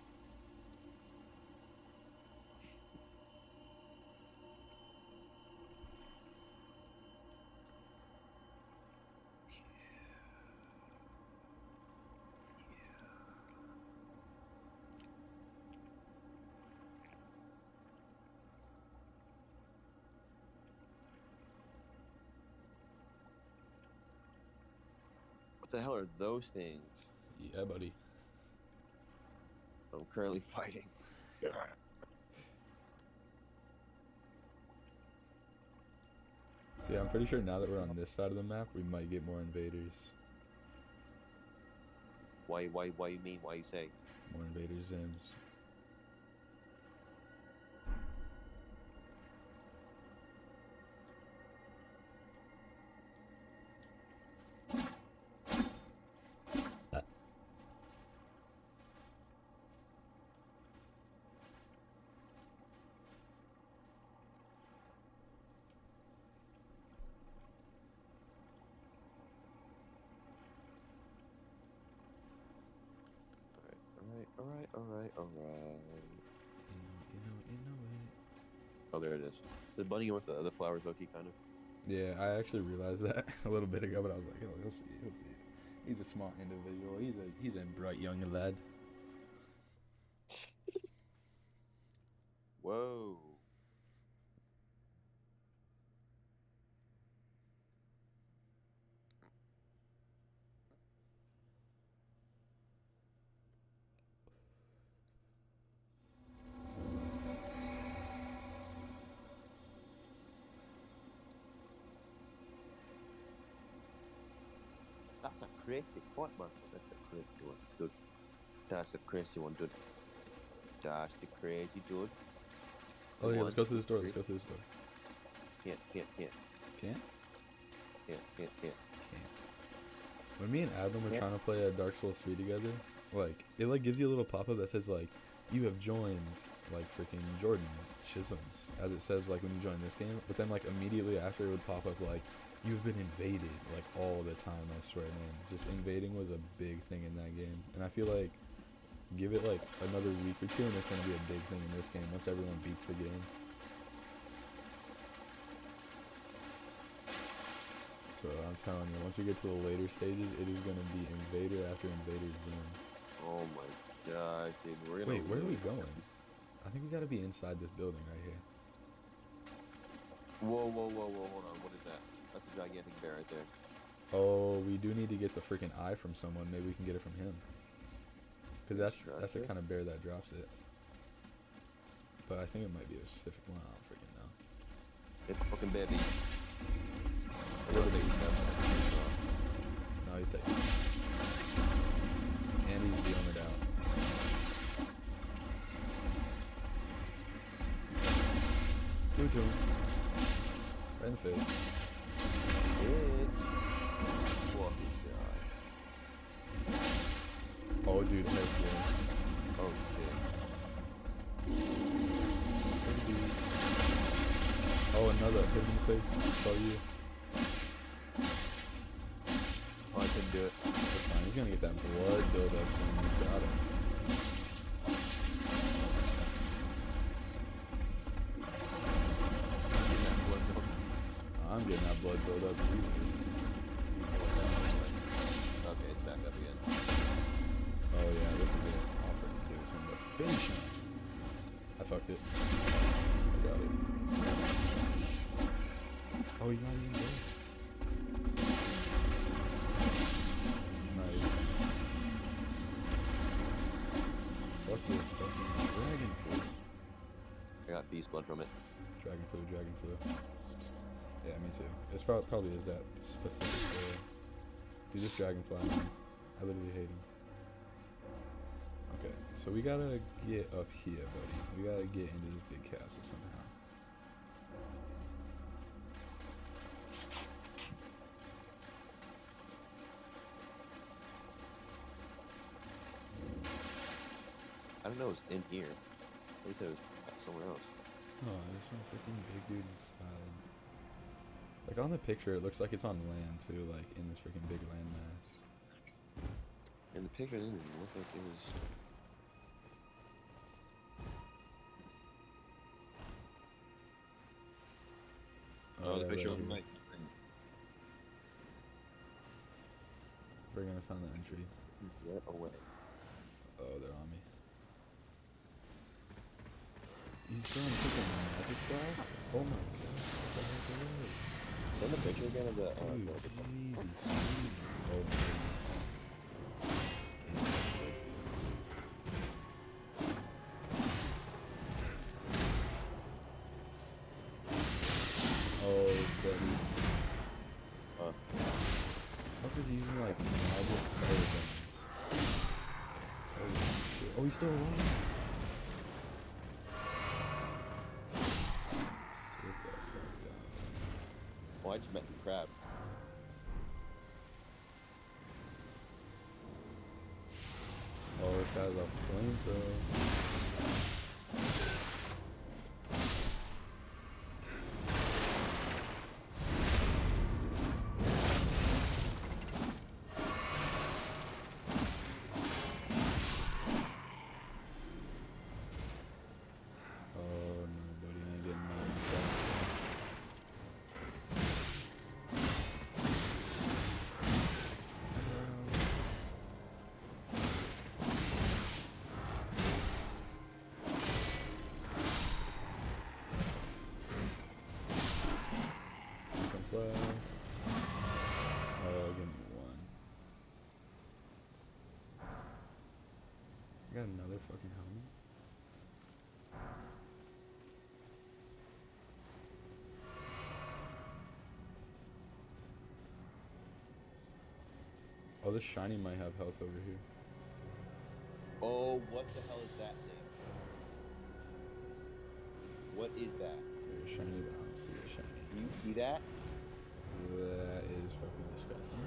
What the hell are those things? Yeah, buddy. I'm currently fighting. See, I'm pretty sure now that we're on this side of the map, we might get more invaders. Why you mean? Why you say? More invader Zims. Alright. You know it. Oh, there it is. The bunny with the flowers, Loki, kind of. Yeah, I actually realized that a little bit ago, but I was like, oh, he'll see it. He's a smart individual. He's a bright young lad. Whoa. That's a crazy fight, man. That's a crazy one, dude. That's a crazy one, dude. gosh, the crazy dude. Oh yeah, let's go One, through this door. three. Let's go through this door. Can't. Can't? Can't. When me and Adam were Yeah. trying to play a Dark Souls 3 together, like it like gives you a little pop-up that says like you have joined like freaking Jordan Chisholms, as it says like when you join this game. But then like immediately after it would pop up like you've been invaded like all the time. I swear, man, just invading was a big thing in that game, and I feel like give it like another week or two, and it's gonna be a big thing in this game once everyone beats the game. So I'm telling you, once we get to the later stages, it is gonna be invader after invader zone. Oh my gosh, dude, we're gonna. Wait, where are we lose. going? I think we gotta be inside this building right here. Whoa, hold on, what is that? That's a gigantic bear right there. Oh, we do need to get the freaking eye from someone. Maybe we can get it from him. Cause that's the Structure? kind of bear that drops it. But I think it might be a specific one. I don't freaking know. It's a fucking baby. What are they eating? No, he's taking it. And he's dealing it out. Do it to him. Right in the face. Fucking god. Oh, dude, heck yeah. Oh shit. Oh, another hit in the face. Oh, you. Oh, I couldn't do it. That's fine. He's gonna get that blood buildup soon. You got him. I'm getting that blood buildup. Jesus. Okay, it's back up again. Oh yeah, this is it. I'll freaking do it to him, but finish him. I fucked it. I got it. Oh, he's not even dead. Nice. Fuck this fucking dragon flu. I got beast blood from it. Dragon flu, dragon flu. Yeah, me too. It's probably is that specific. Dude, this dragonfly, man. I literally hate him. Okay, so we gotta get up here, buddy. We gotta get into this big castle somehow. I don't know, it's in here. They said it was somewhere else. Oh, there's some freaking big dude inside. Like on the picture, it looks like it's on land too, like in this freaking big land mass. And the picture didn't even look like it was. Oh, the yeah, picture right looked here. like. We're gonna find the entry. Get away. Oh, they're on me. He's throwing freaking magic blast? Oh my god, what the heck is that? Then the picture again of the. Dude, the Jesus, sweet. Oh my goodness. Oh, buddy. It's like he's using like magic fire guns. Holy shit. Oh, he's still alive. Sick that fuck, guys. Oh, I just met some crab. Oh, this guy's a flamethrower. Oh no, buddy, ain't getting mad. Some flash. Oh, give me one. I got another fucking helmet. Oh, this shiny might have health over here. Oh, what the hell is that thing? What is that? They're shiny, but I don't see a shiny. Do you see that? That is fucking disgusting.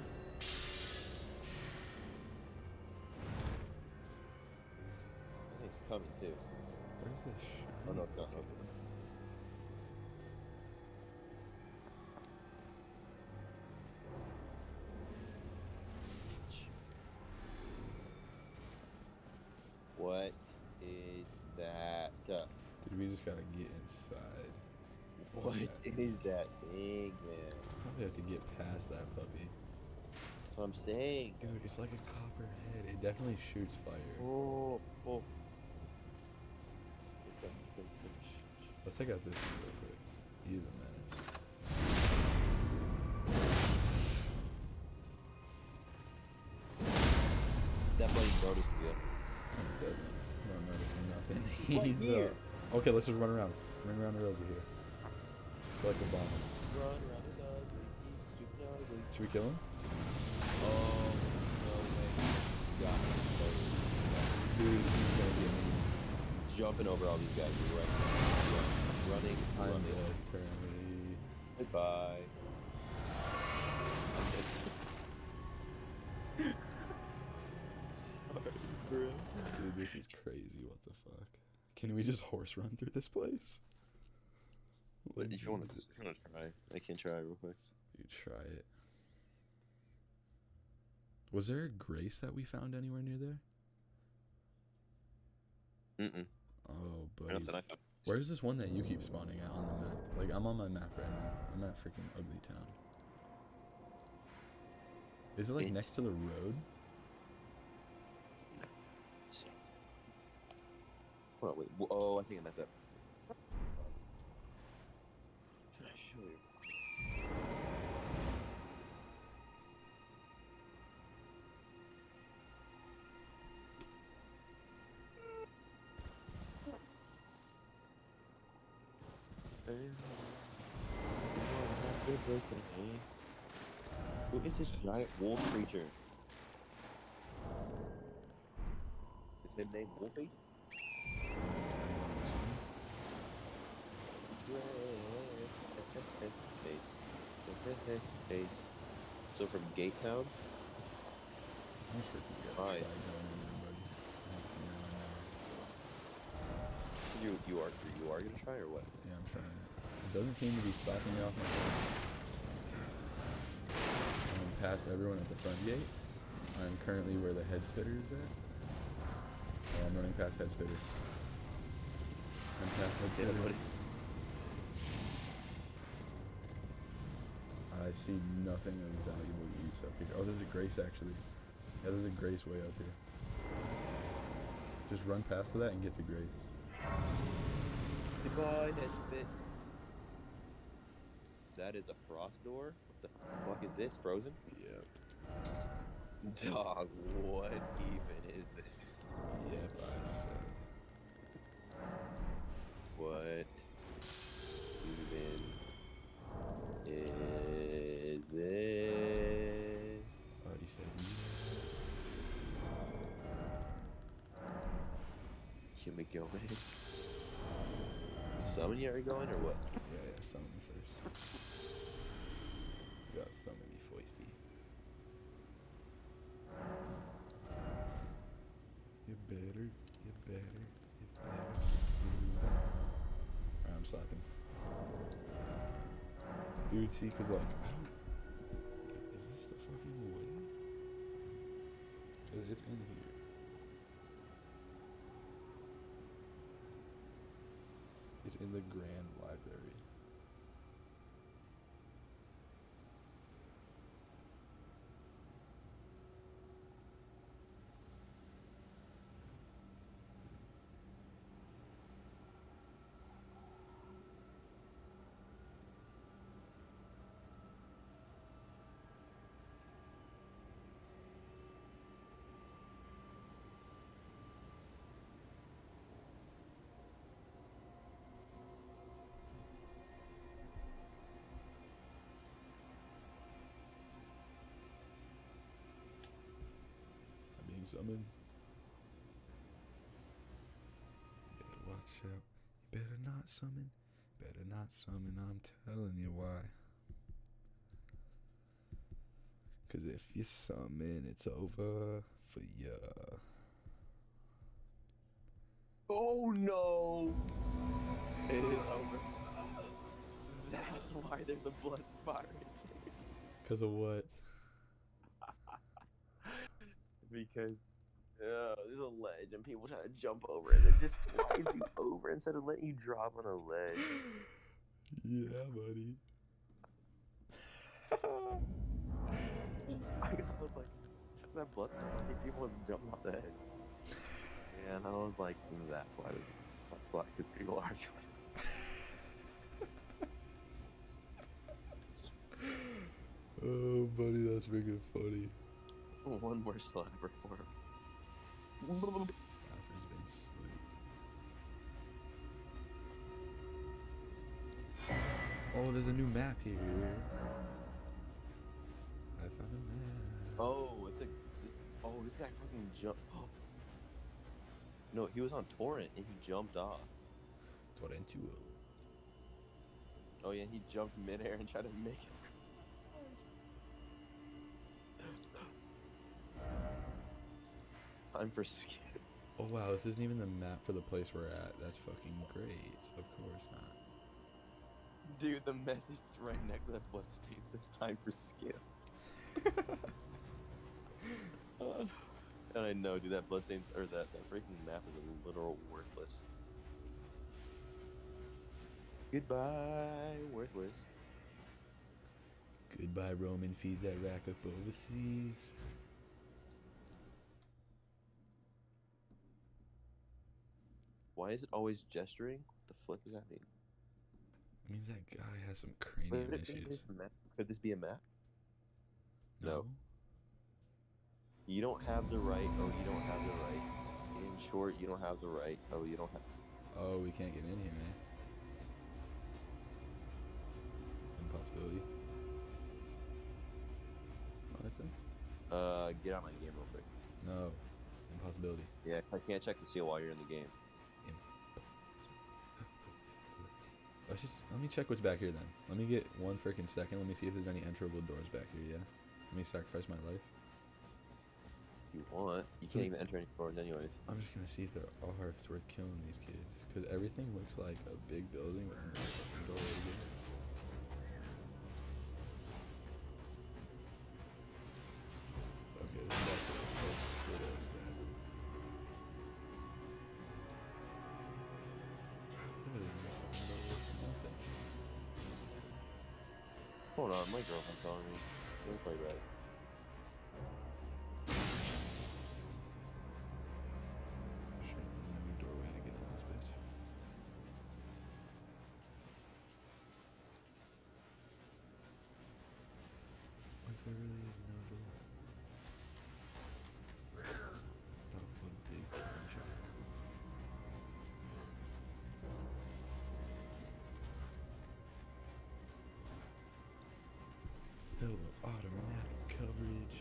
I think it's coming too. Where's this shiny? Oh no, it's not. located? What is that? Dude, we just gotta get inside. What is that thing, man? Probably have to get past that puppy. That's what I'm saying. Dude, it's like a copperhead. It definitely shoots fire. Oh. Let's take out this one real quick. He's a menace. That buddy noticed you. No, it doesn't. I don't notice nothing. Right He's, here. Okay, let's just run around. Run around the roads over here. Select a bomb. Run around this ugly. He's stupid ugly. Should we kill him? Oh, no way. Got him. Dude, he's gonna get me. Jumping over all these guys. You're right. Running. I'm dead, apparently. Goodbye. Sorry, bro. Dude, this is crazy. What the fuck? Can we just horse run through this place? Like, If you want Jesus. to try, I can try real quick. You try it. Was there a Grace that we found anywhere near there? Mm-mm. Oh, buddy. Nothing I found. Where's this one that you keep spawning at on the map? Like, I'm on my map right now. I'm at freaking Ugly Town. Is it like next to the road? Hold on, wait. Oh, I think I messed up. Should I show you? Who is this giant wolf creature? Is his name Wolfie? So from Gate Town? I'm sure we get Hi. that going in there, buddy. You are gonna try or what? Yeah, I'm trying it. It doesn't seem to be stopping me off my phone. I'm past everyone at the front gate. I'm currently where the head spitter is at. Oh, I'm running past head spitter. I'm past head Get spitter. him, buddy. I see nothing of valuable use up here. Oh, there's a Grace actually. Yeah, there's a Grace way up here. Just run past that and get the Grace. Goodbye, Nesbit. That is a frost door? What the fuck is this? Frozen? Yep. Dog, what even is this? Yep, I said. What even is this? Already said yeah. Can we go in? Summon you, are you going or what? Yeah, summon me first. You gotta summon me, Foisty. You better. Alright, I'm slapping. Dude, see, cause like, I don't... Is this the fucking way? Cause it's in here. It's in the Grand Library. I'm being summoned. You better watch out. You better not summon. Better not summon, I'm telling you why. Cause if you summon, it's over for ya. Oh no! It is over. That's why there's a blood spot right Cause of what? there. Because there's a ledge and people try to jump over and it just slides you over instead of letting you drop on a ledge. Yeah, buddy. I was like, took that blood spot to see people jumping off the edge. And I was like, that's why there's a blood spot, because people are jumping. Oh, buddy, that's freaking funny. One more slapper for him. Slapper's been sleep. Oh, there's a new map here. I found a map. Oh, this guy fucking jumped. Oh. No, he was on torrent and he jumped off. Torrentuo. Oh yeah, he jumped midair and tried to make it. Time for skip. Oh wow, this isn't even the map for the place we're at. That's fucking great. Of course not. Dude, the message right next to that bloodstain says time for skip. And I know, dude, that bloodstain, or that freaking map is a literal worthless. Goodbye, worthless. Goodbye, Roman fees that rack up overseas. Why is it always gesturing? What the flick does that mean? It means that guy has some cranium issues. Could this be a map? No. You don't have the right. Oh, you don't have the right. In short, you don't have the right. Oh, you don't have. Oh, we can't get in here, man. Impossibility. What the? Get out of my game real quick. No. Impossibility. Yeah, I can't check the seal while you're in the game. Let me check what's back here then. Let me get 1 freaking second. Let me see if there's any enterable doors back here, yeah? Let me sacrifice my life. If you want. You can't even enter any doors anyways. I'm just gonna see if there are, if it's worth killing these kids. Because everything looks like a big building with no fucking door to get in. Okay, this is back to the first widows then. Nothing. Hold on, my girlfriend's calling me. Let me play back. Sure, new doorway to get in this bitch. What if there really is no door? Oh, what a big furniture. Build automatic coverage.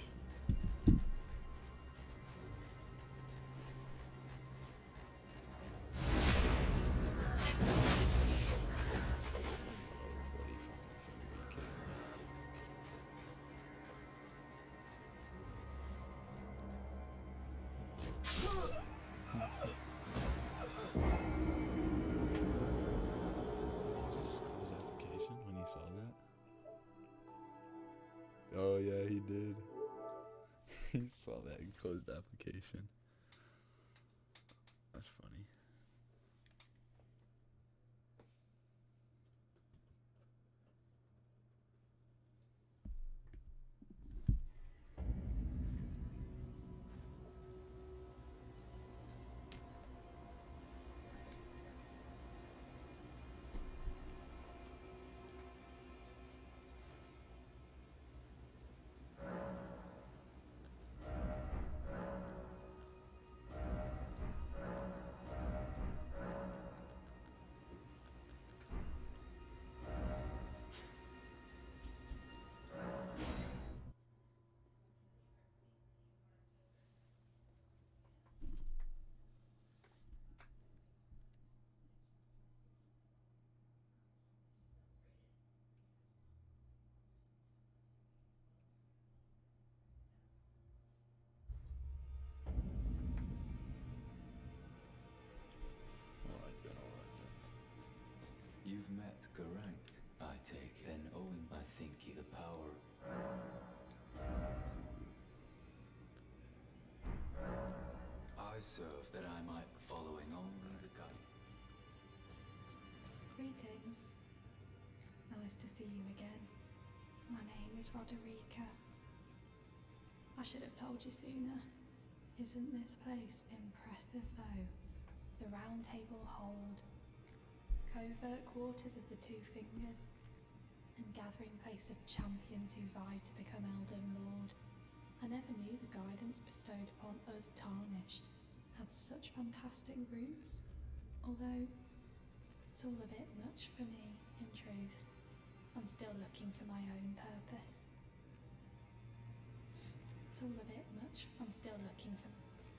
Just close application when he saw that. Oh yeah, he did. He saw that and closed application. That's funny. you've met Garank, I take, then owing I think ye the power. I serve that I might be following only the guide. Greetings. Nice to see you again. My name is Roderica. I should have told you sooner. Isn't this place impressive though? The Round Table hold, covert quarters of the Two Fingers, and gathering place of champions who vie to become Elden Lord. I never knew the guidance bestowed upon us Tarnished had such fantastic roots, although it's all a bit much for me, in truth. I'm still looking for my own purpose. It's all a bit much. I'm still looking for...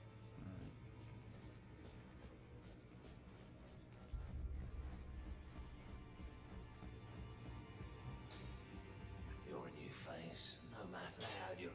Your new face, no matter how you...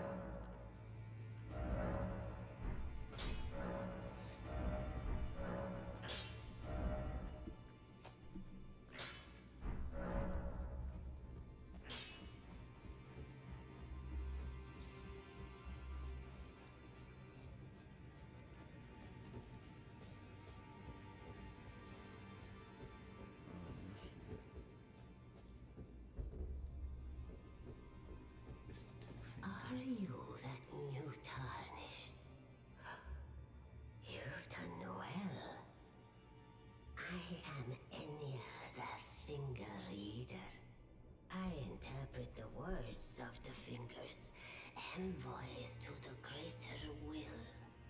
Are you that new Tarnished? You've done well. I am Enya the Finger Reader. I interpret the words of the fingers, envoys to the greater will.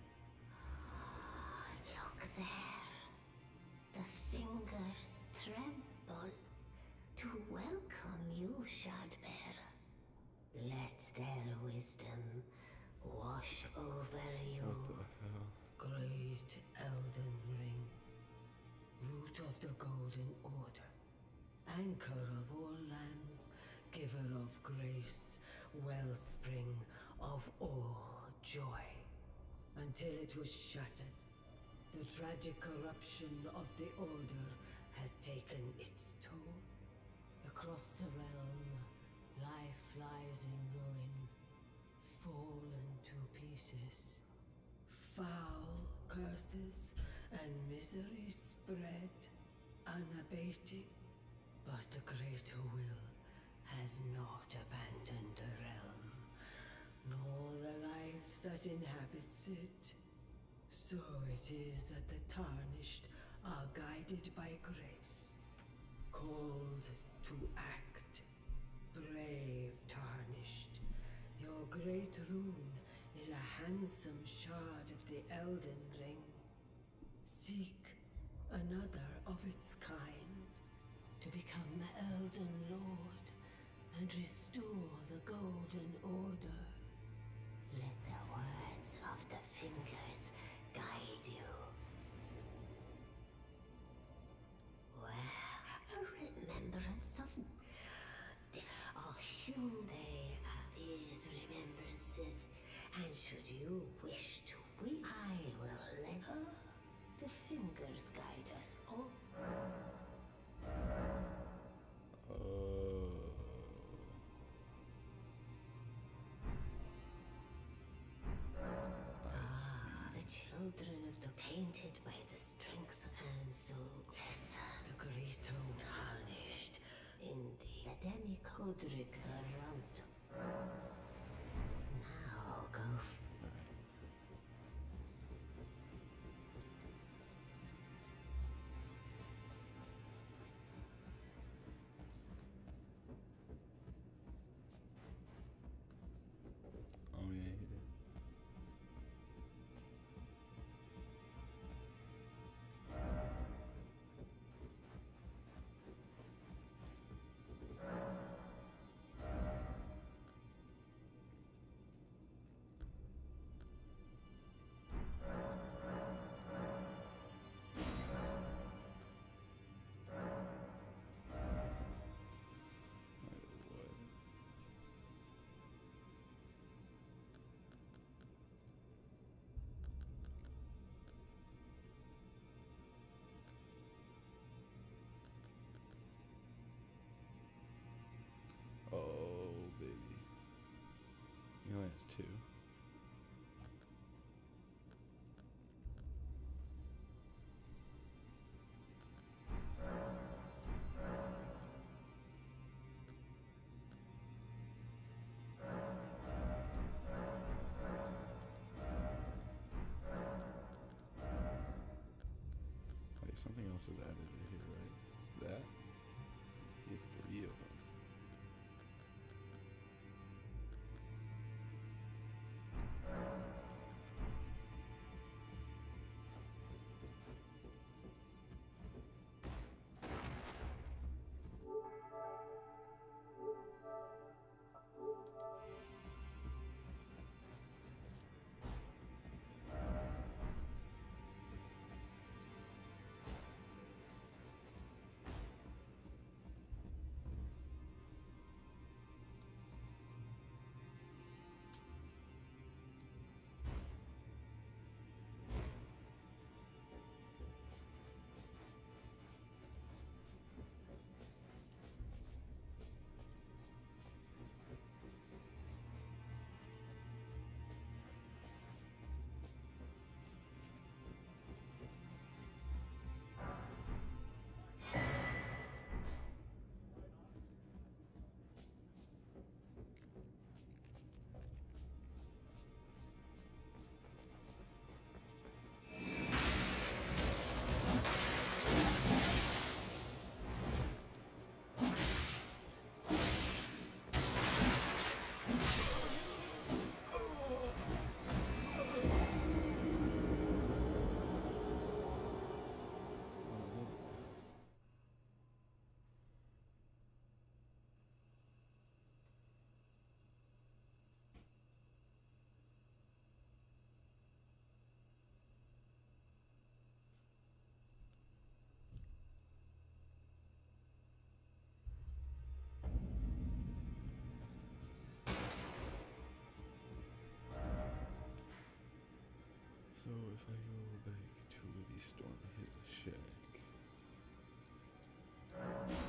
Look there. The fingers tremble to welcome you, Shardbearer. Let their wisdom wash over you. What the hell? Great Elden Ring, root of the Golden Order, anchor of all lands, giver of grace, wellspring of all joy. Until it was shattered, the tragic corruption of the Order has taken its toll. Across the realm, life lies in ruin, fallen to pieces. Foul curses and misery spread, unabating. But the greater will has not abandoned the realm, nor the life that inhabits it. So it is that the Tarnished are guided by grace, called to act. Brave Tarnished, your great rune is a handsome shard of the Elden Ring. Seek another of its kind to become Elden Lord and restore the Golden Order. Let the words of the fingers guide you. Well, a remembrance of... They are these remembrances, and should you wish to weep, I will let the fingers guide us all. The children of the tainted by the strength and so the great Tarnished in the Ademic Godric Ramta. Now go. Oh yeah, he did. has 2. Wait, something else is added in here, right? That is 3 of them. So if I go back to the Stormhill Shack,